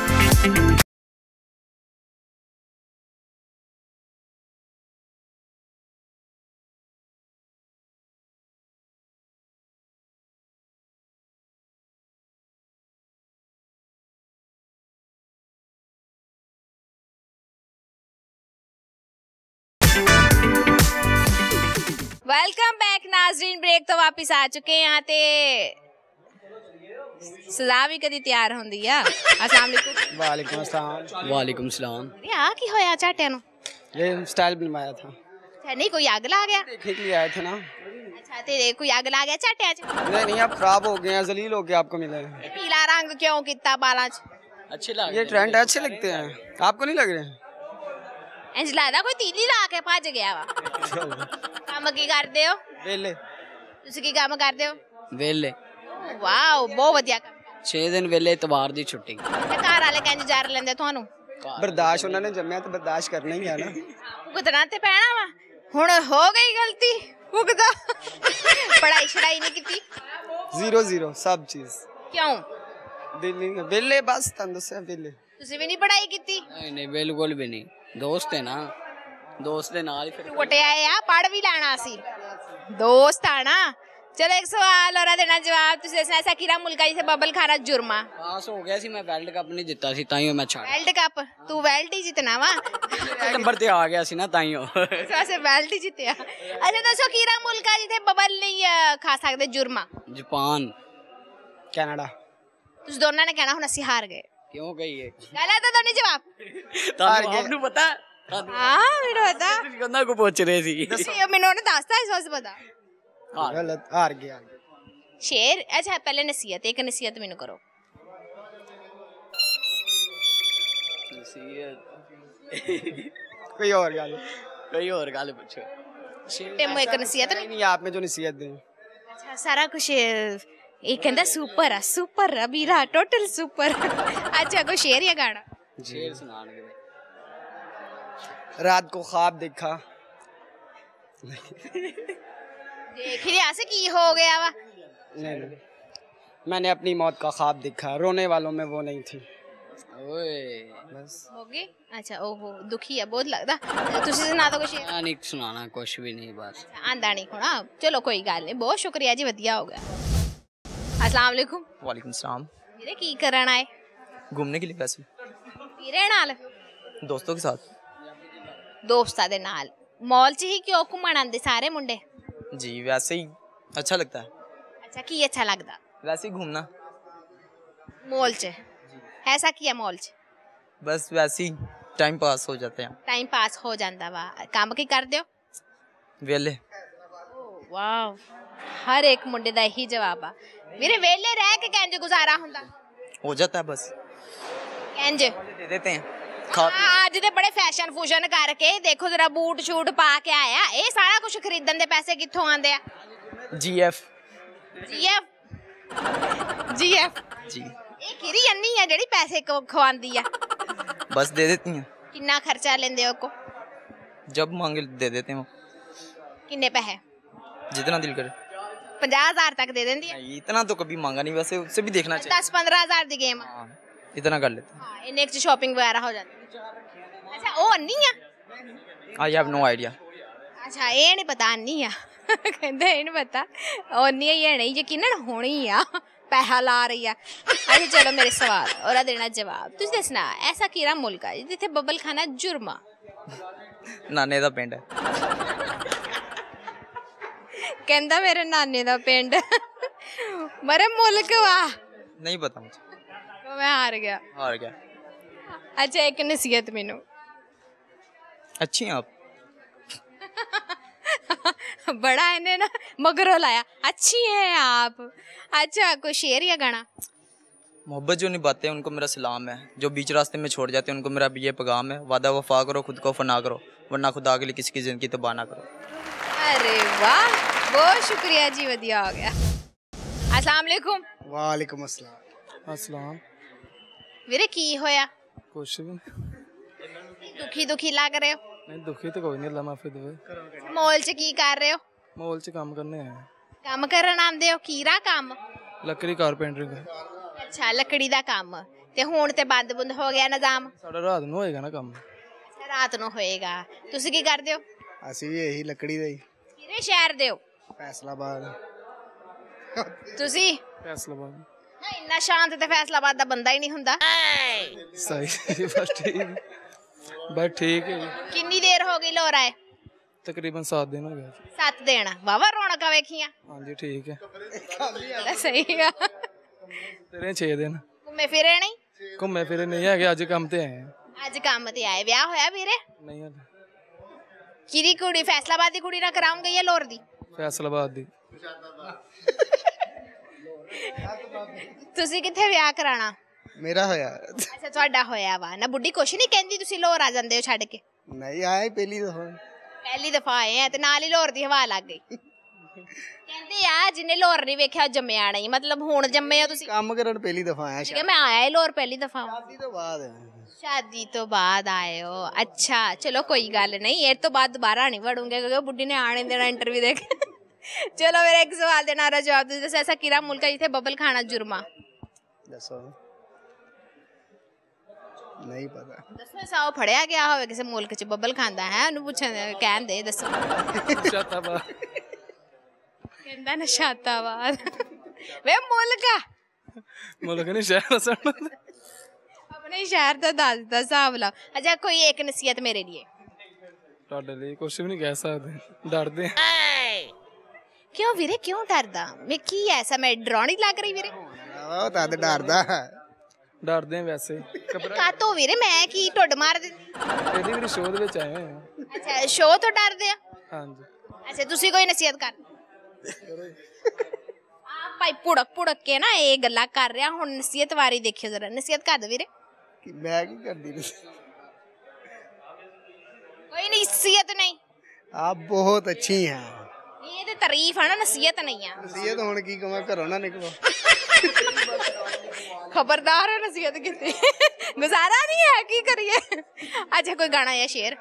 वेलकम बैक नाजरीन ब्रेक तो वापिस आ चुके हैं ते सजा भी कदी तैयार होंदी आ अस्सलाम वालेकुम वालेकुम अस्सलाम वालेकुम सलाम आ की होया चाटिया नु ये स्टाइल बनवाया था अच्छा नहीं कोई आग ला गया देखने के लिए आए थे ना अच्छा तेरे कोई आग ला गया चाटिया च नहीं नहीं आप खराब हो गए हैं जलील हो गए आपको मिले हैं पीला रंग क्यों कितना बाला च अच्छे लग ये ट्रेंड अच्छे लगते हैं आपको नहीं लग रहे इंज लगदा कोई तीली ला के भज गया वा काम की करदे हो वेले ਤੁਸੀਂ ਕੀ ਕੰਮ ਕਰਦੇ ਹੋ वेले ਵਾਓ ਬਹੁਤ ਵਧੀਆ ਕੰਮ छह दिन वेले इतवार दी छुट्टी ਤੇ ਘਰ ਵਾਲੇ ਕਹਿੰਦੇ ਜਰ ਲੈਂਦੇ ਤੁਹਾਨੂੰ बर्दाश्त उन्होंने जम्या तो बर्दाश्त करना ही है ना ਭੁਗਤਣਾ ਤੇ ਪੈਣਾ ਵਾ ਹੁਣ ਹੋ ਗਈ ਗਲਤੀ ਭੁਗਤਾ ਪੜਾਈ ਛੜਾਈ ਨਹੀਂ ਕੀਤੀ जीरो जीरो सब चीज ਕਿਉਂ दिल नहीं वेले बस तंद से वेले ਤੁਸੀਂ ਵੀ ਨਹੀਂ ਪੜਾਈ ਕੀਤੀ नहीं नहीं बिल्कुल भी नहीं दोस्त है ना दोस्त ਦੇ ਨਾਲ ਹੀ ਫਿਰ ਟੁੱਟਿਆ ਆ ਪੜ ਵੀ ਲੈਣਾ ਸੀ ਦੋਸਤ ਆਣਾ ਚਲੋ ਇੱਕ ਸਵਾਲ ਔਰ ਦੇਣਾ ਜਵਾਬ ਤੁਸੀਂ ਦੱਸਣਾ ਐਸਾ ਕਿਹੜਾ ਮੁਲਕ ਹੈ ਜਿੱਥੇ ਬਬਲ ਖਾਣਾ ਜੁਰਮਾ ਪਾਸ ਹੋ ਗਿਆ ਸੀ ਮੈਂ ਵਰਲਡ ਕੱਪ ਨਹੀਂ ਜਿੱਤਾ ਸੀ ਤਾਈਓ ਮੈਂ ਛੱਡ ਵਰਲਡ ਕੱਪ ਤੂੰ ਵਰਲਡ ਹੀ ਜਿੱਤਣਾ ਵਾ ਨੰਬਰ ਤੇ ਆ ਗਿਆ ਸੀ ਨਾ ਤਾਈਓ ਸਾਸੇ ਵਰਲਡ ਹੀ ਜਿੱਤਿਆ ਅੱਛਾ ਦੱਸੋ ਕਿਹੜਾ ਮੁਲਕ ਹੈ ਜਿੱਥੇ ਬਬਲ ਨਹੀਂ ਅ, ਖਾ ਸਕਦੇ ਜੁਰਮਾ ਜਾਪਾਨ ਕੈਨੇਡਾ ਤੁਸੀਂ ਦੋਨਾਂ ਨੇ ਕਹਿਣਾ ਹੁਣ ਅਸੀਂ ਹਾਰ ਗਏ ਕਿਉਂ ਗਈ ਗਲਤ ਤਾਂ ਨਹੀਂ ਜਵਾਬ ਤੁਹਾਨੂੰ ਆਪ ਨੂੰ ਪਤਾ ਹਾਂ ਮੈਨੂੰ ਪਤਾ ਤੁਸੀਂ ਕੰਨਾ ਕੋ ਪੁੱਛ ਰਹੇ ਸੀ ਤੁਸੀਂ ਮੈਨੂੰ ਉਹਨੇ ਦੱਸਤਾ ਇਸ ਵਾਸਤੇ ਪਤਾ ਗਲਤ ਹਾਰ ਗਿਆ ਸ਼ੇਰ ਅੱਛਾ ਪਹਿਲੇ ਨਸੀਹਤ ਇੱਕ ਨਸੀਹਤ ਮੈਨੂੰ ਕਰੋ कोई और गल कोई और गल पूछो ਟਿਮ ਇੱਕ ਨਸੀਹਤ नहीं नहीं आप में जो नसीहत दें ਅੱਛਾ ਸਾਰਾ ਕੁਝ ਇਹ ਕਹਿੰਦਾ ਸੁਪਰ ਆ ਸੁਪਰ ਆ ਵੀਰਾ ਟੋਟਲ ਸੁਪਰ ਅੱਛਾ ਕੋਈ ਸ਼ੇਰ ਜਾਂ ਗਾਣਾ शेर सुनाने रात को ख्वाब देखा ਦੇਖ ਲਿਆ ਸੀ ਕੀ ਹੋ ਗਿਆ ਵਾ नहीं नहीं मैंने अपनी मौत का ख्वाब देखा रोने वालों में वो नहीं थी ओए बस ਹੋ ਗਈ ਅੱਛਾ ਓਹੋ ਦੁਖੀ ਆ ਬਹੁਤ ਲੱਗਦਾ ਤੁਸੀਂ ਸੁਣਾ ਦੋ ਕੁਛ नहीं सुनाना कुछ भी नहीं बस ਆਂਦਾ ਨਹੀਂ ਹੋਣਾ ਚਲੋ ਕੋਈ ਗੱਲ ਨਹੀਂ ਬਹੁਤ ਸ਼ੁਕਰੀਆ ਜੀ ਵਧੀਆ ਹੋ ਗਿਆ अस्सलाम वालेकुम वालेकुम सलाम ਵੀਰੇ ਕੀ ਕਰਨ ਆਏ घूमने के लिए वैसे ਵੀਰੇ ਨਾਲ दोस्तों के साथ ਦੋਸਤਾਂ ਦੇ ਨਾਲ ਮਾਲ 'ਚ ਹੀ ਕਿਉਂ ਘੁੰਮਣ ਆਉਂਦੇ ਸਾਰੇ ਮੁੰਡੇ जी वैसे ही अच्छा लगता है ਅੱਛਾ ਕੀ ਅੱਛਾ ਲੱਗਦਾ वैसे ही घूमना मॉल च ऐसा किया मॉल च बस वैसे ही टाइम पास हो जाते हैं ਟਾਈਮ ਪਾਸ ਹੋ ਜਾਂਦਾ ਵਾ ਕੰਮ ਕੀ ਕਰਦੇ ਹੋ वेले ਵਾਓ ਹਰ ਇੱਕ ਮੁੰਡੇ ਦਾ ਇਹੀ ਜਵਾਬ ਆ ਵੀਰੇ ਵਿਹਲੇ ਰਹਿ ਕੇ ਕਿੰਜ ਗੁਜ਼ਾਰਾ ਹੁੰਦਾ हो जाता है बस ਕਿੰਜ दे देते हैं खा ਆ, ਅੱਜ ਦੇ ਬੜੇ ਫੈਸ਼ਨ ਫੂਸ਼ਨ ਕਰਕੇ ਦੇਖੋ ਜਰਾ ਬੂਟ ਸ਼ੂਟ ਪਾ ਕੇ ਆਇਆ ਇਹ ਸਾਰਾ ਕੁਝ ਖਰੀਦਣ ਦੇ ਪੈਸੇ ਕਿੱਥੋਂ ਆਉਂਦੇ ਆ G F GF GF G ਇਹ ਕਿਹੜੀ ਅੰਨੀ ਆ ਜਿਹੜੀ ਪੈਸੇ ਕ- ਖਵਾਉਂਦੀ ਆ बस दे देती हैं ਕਿੰਨਾ ਖਰਚਾ ਲੈਂਦੇ ਹੋ ਕੋ जब मांगे दे देते हैं वो ਕਿੰਨੇ ਪੈਸੇ जितना दिल करे ਪੰਜਾਹ ਹਜ਼ਾਰ ਤੱਕ ਦੇ ਦਿੰਦੀ ਆ नहीं, इतना तो कभी मांगा नहीं वैसे उससे भी देखना चाहिए ਦਸ ਪੰਦਰਾਂ ਹਜ਼ਾਰ ਦੀ ਗੇਮ इतना कर लेते ਹਾਂ ਇੰਨੇ ਚ ਸ਼ਾਪਿੰਗ ਵਗੈਰਾ ਹੋ ਜਾਂਦੀ ਅੱਛਾ ਉਹ ਅੰਨੀ ਆ आई हैव नो आइडिया ਅੱਛਾ ਇਹ ਨਹੀਂ ਪਤਾ ਅੰਨੀ ਆ ਕਹਿੰਦੇ ਇਹ ਨਹੀਂ ਪਤਾ ਉਹ ਅੰਨੀ ਇਹ ਨਹੀਂ ਯਕੀਨਨ ਹੋਣੀ ਆ ਪੈਸਾ ਲਾ ਰਹੀ ਆ ਅੱਛਾ ਚਲੋ ਮੇਰੇ ਸਵਾਲ ਉਹਦਾ ਦੇਣਾ ਜਵਾਬ ਤੁਸੀਂ ਦੱਸਣਾ ਐਸਾ ਕਿਹੜਾ ਮੁਲਕ ਆ ਜਿੱਥੇ ਬੱਬਲ ਖਾਨਾ ਜੁਰਮਾ नाने का पिंड है ਕਹਿੰਦਾ ਮੇਰੇ ਨਾਨੇ ਦਾ ਪਿੰਡ ਮਰੇ ਮੁਲਕ ਵਾ नहीं पता मुझे ਮੈਂ ਹਾਰ ਗਿਆ हार गया ਅੱਛਾ ਇੱਕ ਨਸੀਹਤ ਮੈਨੂੰ अच्छी हैं आप बड़ा इन्हें ना मगरों लाया अच्छी है आप अच्छा कोई शेर या गाना मोहब्बत जो निभाते हैं उनको मेरा सलाम है जो बीच रास्ते में छोड़ जाते हैं उनको मेरा ये पैगाम है वादा वफा करो खुद को फना करो वरना खुदा के लिए किसी की जिंदगी तबाह ना करो अरे वाह बहुत शुक्रिया जी वधिया हो गया अस्सलाम वालेकुम वालेकुम अस्सलाम अस्सलाम ਵੀਰੇ ਕੀ ਹੋਇਆ कुछ भी ਦੁਖੀ ਦੁਖੀ ਲੱਗ ਰਹੇ ਹੋ नहीं दुखी तो कोई नहीं अल्लाह माफी देवे ਮੌਲ 'ਚ ਕੀ ਕਰ ਰਹੇ ਹੋ मॉल च काम करने हैं ਕੰਮ ਕਰਨ ਆਉਂਦੇ ਹੋ ਕੀਰਾ ਕੰਮ लकड़ी कारपेंटरिंग ਅੱਛਾ ਲੱਕੜੀ ਦਾ ਕੰਮ ਤੇ ਹੁਣ ਤੇ ਬੰਦ ਬੰਦ ਹੋ ਗਿਆ ਨਿਜ਼ਾਮ साढ़ा रात ਨੂੰ ਹੋਏਗਾ ਨਾ ਕੰਮ ਰਾਤ ਨੂੰ ਹੋਏਗਾ ਤੁਸੀਂ ਕੀ ਕਰਦੇ ਹੋ ਅਸੀਂ ਵੀ ਇਹੀ ਲੱਕੜੀ ਦਾ ਹੀ ਕਿਹੜੇ ਸ਼ਹਿਰ ਦੇ ਹੋ ਫੈਸਲਾਬਾਦ ਤੁਸੀਂ ਫੈਸਲਾਬਾਦ ਇੰਨਾ ਸ਼ਾਂਤ ਤੇ ਫੈਸਲਾਬਾਦ ਦਾ ਬੰਦਾ ਹੀ ਨਹੀਂ ਹੁੰਦਾ ਸਹੀ ਬਸ ਠੀਕ ਬਸ ਠੀਕ ਹੈ ਜੀ ਕਿੰਨੀ ਦੇਰ ਹੋ ਗਈ ਲੋਰਾ ਹੈ ਤਕਰੀਬਨ सात ਦਿਨ ਹੋ ਗਏ ਸੱਤ ਦਿਨ ਵਾਵਾ ਰੌਣਕਾਂ ਵੇਖੀਆਂ ਹਾਂਜੀ ਠੀਕ ਹੈ ਬੜਾ ਸਹੀ ਆ ਤੇਰੇ ਛੇ ਦਿਨ ਘੁੰਮੇ ਫਿਰੇ ਨਹੀਂ ਘੁੰਮੇ ਫਿਰੇ ਨਹੀਂ ਹੈਗੇ ਅੱਜ ਕੰਮ ਤੇ ਆਏ ਹਾਂ ਅੱਜ ਕੰਮ ਤੇ ਆਏ ਵਿਆਹ ਹੋਇਆ ਵੀਰੇ ਨਹੀਂ ਹਲੇ ਕਿਹਦੀ ਕੁੜੀ ਫੈਸਲਾਬਾਦ ਦੀ ਕੁੜੀ ਨਾਲ ਕਰਾਉਂਗੇ ਜਾਂ ਲੋਰ ਦੀ ਫੈਸਲਾਬਾਦ ਦੀ ਤੁਸੀਂ ਕਿੱਥੇ ਵਿਆਹ ਕਰਾਣਾ ਮੇਰਾ ਹੋਇਆ ਅੱਛਾ ਤੁਹਾਡਾ ਹੋਇਆ ਵਾ ਨਾ ਬੁੱਢੀ ਕੁਛ ਨਹੀਂ ਕਹਿੰਦੀ ਤੁਸੀਂ ਲੋਰ ਆ ਜਾਂਦੇ ਹੋ ਛੱਡ ਕੇ ਨਹੀਂ ਆਇਆ ਪਹਿਲੀ ਦਫਾ ਪਹਿਲੀ ਦਫਾ ਆਏ ਆ ਤੇ ਨਾਲ ਹੀ ਲੋਰ ਦੀ ਹਵਾ ਲੱਗ ਗਈ ਕਹਿੰਦੇ ਆ ਜਿਹਨੇ ਲੋਰ ਨਹੀਂ ਵੇਖਿਆ ਉਹ ਜੰਮਿਆ ਨਹੀਂ ਮਤਲਬ ਹੁਣ ਜੰਮੇ ਹੋ ਤੁਸੀਂ ਕੰਮ ਕਰਨ ਪਹਿਲੀ ਦਫਾ ਆਇਆ ਕਿ ਮੈਂ ਆਇਆ ਹੀ ਲੋਰ ਪਹਿਲੀ ਦਫਾ ਸ਼ਾਦੀ ਤੋਂ ਬਾਅਦ ਸ਼ਾਦੀ ਤੋਂ ਬਾਅਦ ਆਏ ਹੋ ਅੱਛਾ ਚਲੋ ਕੋਈ ਗੱਲ ਨਹੀਂ ਇਹ ਤੋਂ ਬਾਅਦ ਦੁਬਾਰਾ ਨਹੀਂ ਵੜੂੰਗੇ ਕਿਉਂਕਿ ਬੁੱਢੀ ਨੇ ਆਣੇ ਦੇਣਾ ਇੰਟਰਵਿਊ ਦੇ ਕੇ ਚਲੋ ਮੇਰੇ ਇੱਕ ਸਵਾਲ ਦੇ ਨਾਲ ਜਵਾਬ ਦੇ ਦੱਸੋ ਐਸਾ ਕਿਹੜਾ ਮੁਲਕ ਹੈ ਜਿੱਥੇ ਬੱਬਲ ਖਾਣਾ ਜੁਰਮਾ ਦੱਸੋ ਨਹੀਂ ਪਤਾ ਦੱਸੋ ਐਸਾ ਉਹ ਫੜਿਆ ਗਿਆ ਹੋਵੇ ਕਿਸੇ ਮੁਲਕ 'ਚ ਬੱਬਲ ਖਾਂਦਾ ਹੈ ਉਹਨੂੰ ਪੁੱਛਣ ਕਹਿਣ ਦੇ ਦੱਸੋ ਸ਼ਾਤਾਬਾਦ ਕਹਿੰਦਾ ਨਸ਼ਾਤਾਬਾਦ ਵੇ ਮੁਲਕ ਆ ਮੁਲਕ ਨਹੀਂ ਸ਼ਹਿਰ ਅਸਲ ਆਪਣੇ ਸ਼ਹਿਰ ਦਾ ਦੱਸ ਦਿੱਤਾ ਹਿਸਾਬ ਲਾ ਅੱਛਾ ਕੋਈ ਇੱਕ ਨਸੀਹਤ ਮੇਰੇ ਲਈ ਤੁਹਾਡੇ ਲਈ ਕੁਝ ਵੀ ਨਹੀਂ ਕਹਿ ਸਕਦੇ ਡਰਦੇ ਕਿਉਂ ਵੀਰੇ ਕਿਉਂ ਡਰਦਾ ਮੈਂ ਕੀ ਐਸਾ ਮੈਂ ਡਰਾਉਣੀ ਲੱਗ ਰਹੀ ਵੀਰੇ ਉਹ ਤਾਂ ਡਰਦਾ ਡਰਦੇ ਵੈਸੇ ਕਾਤੋਂ ਵੀਰੇ ਮੈਂ ਕੀ ਢੁੱਡ ਮਾਰ ਦਿੱਤੀ ਇਹਦੀ ਵੀ ਸ਼ੋਅ ਦੇ ਵਿੱਚ ਆਏ ਹੋਏ ਆ ਅੱਛਾ ਸ਼ੋਅ ਤੋਂ ਡਰਦੇ ਆ ਹਾਂਜੀ ਅੱਛਾ ਤੁਸੀਂ ਕੋਈ ਨਸੀਹਤ ਕਰ ਆ ਭਾਈ ਪੁੜਕ ਪੁੜਕ ਕੇ ਨਾ ਇਹ ਗੱਲਾਂ ਕਰ ਰਿਹਾ ਹੁਣ ਨਸੀਹਤ ਵਾਰੀ ਦੇਖਿਓ ਜ਼ਰਾ ਨਸੀਹਤ ਕਰ ਦੋ ਵੀਰੇ ਕਿ ਮੈਂ ਕੀ ਕਰਦੀ ਰਹੀ ਕੋਈ ਨਸੀਹਤ ਨਹੀਂ आप बहुत अच्छी हैं ਇਹ ਤੇ ਤਾਰੀਫ ਆ ਨਾ ਨਸੀਹਤ ਨਹੀਂ ਆ नसीहत होने की कमा घरों ना निकलो ਖਬਰਦਾਰ ਹੈ ਨਸੀਹਤ ਕੀਤੀ ਗੁਜ਼ਾਰਾ ਨਹੀਂ ਹੈ ਕੀ ਕਰੀਏ ਅੱਛਾ ਕੋਈ ਗਾਣਾ ਜਾਂ ਸ਼ੇਰ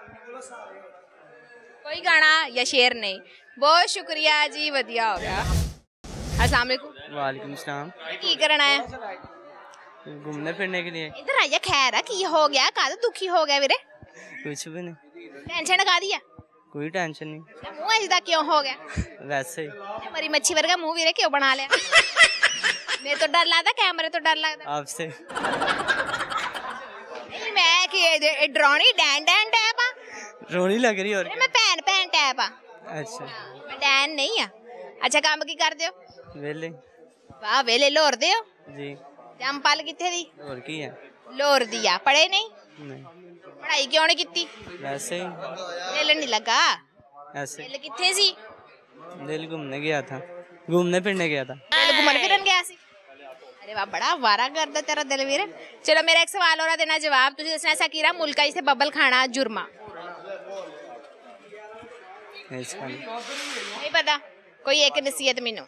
ਕੋਈ ਗਾਣਾ ਜਾਂ ਸ਼ੇਰ नहीं बहुत शुक्रिया जी वधिया हो गया अस्सलाम वालेकुम वालेकुम सलाम की करना है घूमने फिरने के लिए इधर आइए खैर है की हो गया काद दुखी हो गया वीरे कुछ भी नहीं टेंशन का दिया कोई टेंशन नहीं मुंह ऐसा क्यों हो गया वैसे ही मरी मच्छी वर्गा मुंह वीरे क्यों बना लिया मेरे तो डर लगता कैमरे तो डर लगता आपसे नहीं मैं कि ड्रोनी डैन डैन टैप आ रोनी लग रही और मैं भैन भैन टैप आ अच्छा मैं डैन नहीं आ अच्छा काम की करदे हो वेले वाह वेले लोरदे हो जी जमपल किथे दी और की है लोर दिया पढ़े नहीं नहीं पढ़ाई क्यों नहीं की? वैसे ही, दिल नहीं लगा? ऐसे दिल किथे सी? दिल घूमने गया था, घूमने फिरने गया था। दिल घूमन फिरन गया सी? अरे वाह, बड़ा वारा करदा तेरा दिल वीर। चलो मेरा एक सवाल और देना जवाब, तुझे दसना ऐसा कीरा मुल्का जिसे बबल खाना जुर्मा? इसका नहीं। नहीं पता? कोई एक नसीहत मैनू,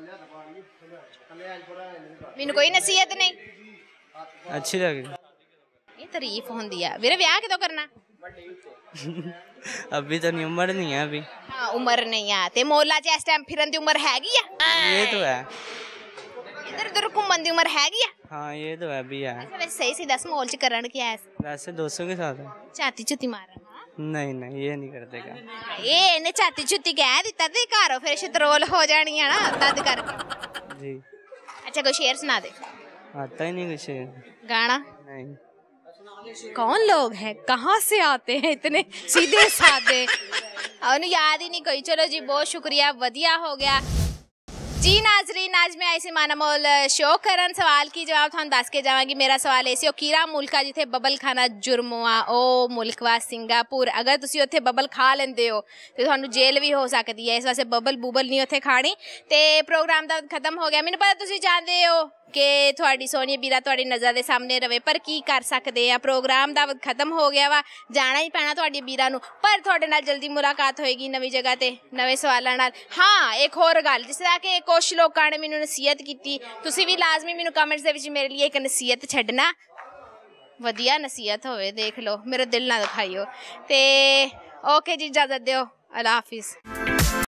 मैनू कोई नसीहत नहीं? अच्छी लगी। ये तारीफ होंदी है। वीरे ब्याह किदों करना? अभी तो नहीं, उम्र नहीं है अभी। हाँ उम्र नहीं है ते मोला च इस टाइम फिरन दी उम्र हैगी आ? ये तो है। इधर उधर घूमन दी उम्र हैगी आ? हाँ ये तो है, भी है। अच्छा वैसे सही सी दस मोल च करन क्या है? वैसे दोस्तों के साथ है। छाती छुती मारन? नहीं नहीं ये नहीं करते का। ये इन्हें छाती छुती कह दिता ते घरों फिर शतरोल हो जानी है ना तद करके। जी। अच्छा कोई शेर सुना दे। आता ही नहीं कुछ। गाना? नहीं। कौन लोग हैं, कहाँ से आते हैं इतने सीधे साधे? और याद ही नहीं कोई। चलो जी बहुत शुक्रिया, वधिया हो गया जी। नाजरीन आज मैं ऐसे माना मोल शो करन सवाल की जवाब थानू दस के जावांगी। मेरा सवाल ऐसे हो, कीरा मुल्क आ जिथे बबल खाना जुर्म आ ओ मुल्क वा सिंगापुर। अगर तुसी उत्थे बबल खा लेंदे हो तो थानू जेल भी हो सकती है, इस वास्ते बबल बुबल नहीं उत्थे खानी। ते प्रोग्राम दा खत्म हो गया। मैनू पता तुसी चाहते हो कि थोड़ी सोहनी बीरा थोड़ी नज़र दे सामने रवे, पर की कर सकते हैं, प्रोग्राम दा खत्म हो गया वा, जाना ही पैना थोड़ी बीरा नू। पर थोड़े नाल जल्दी मुलाकात होएगी नवी जगह ते नवे सवालां नाल। हाँ एक होर गल, जिस तरह कि कुछ लोगों ने मैनू नसीहत की, तुसी भी लाजमी मैनू कमेंट्स दे विच मेरे लिए एक नसीहत छड्डना, वधिया नसीहत होवे, देख लो मेरा दिल ना दुखाइयो। ते ओके जी इजाजत दिओ, अल्लाह हाफिज़।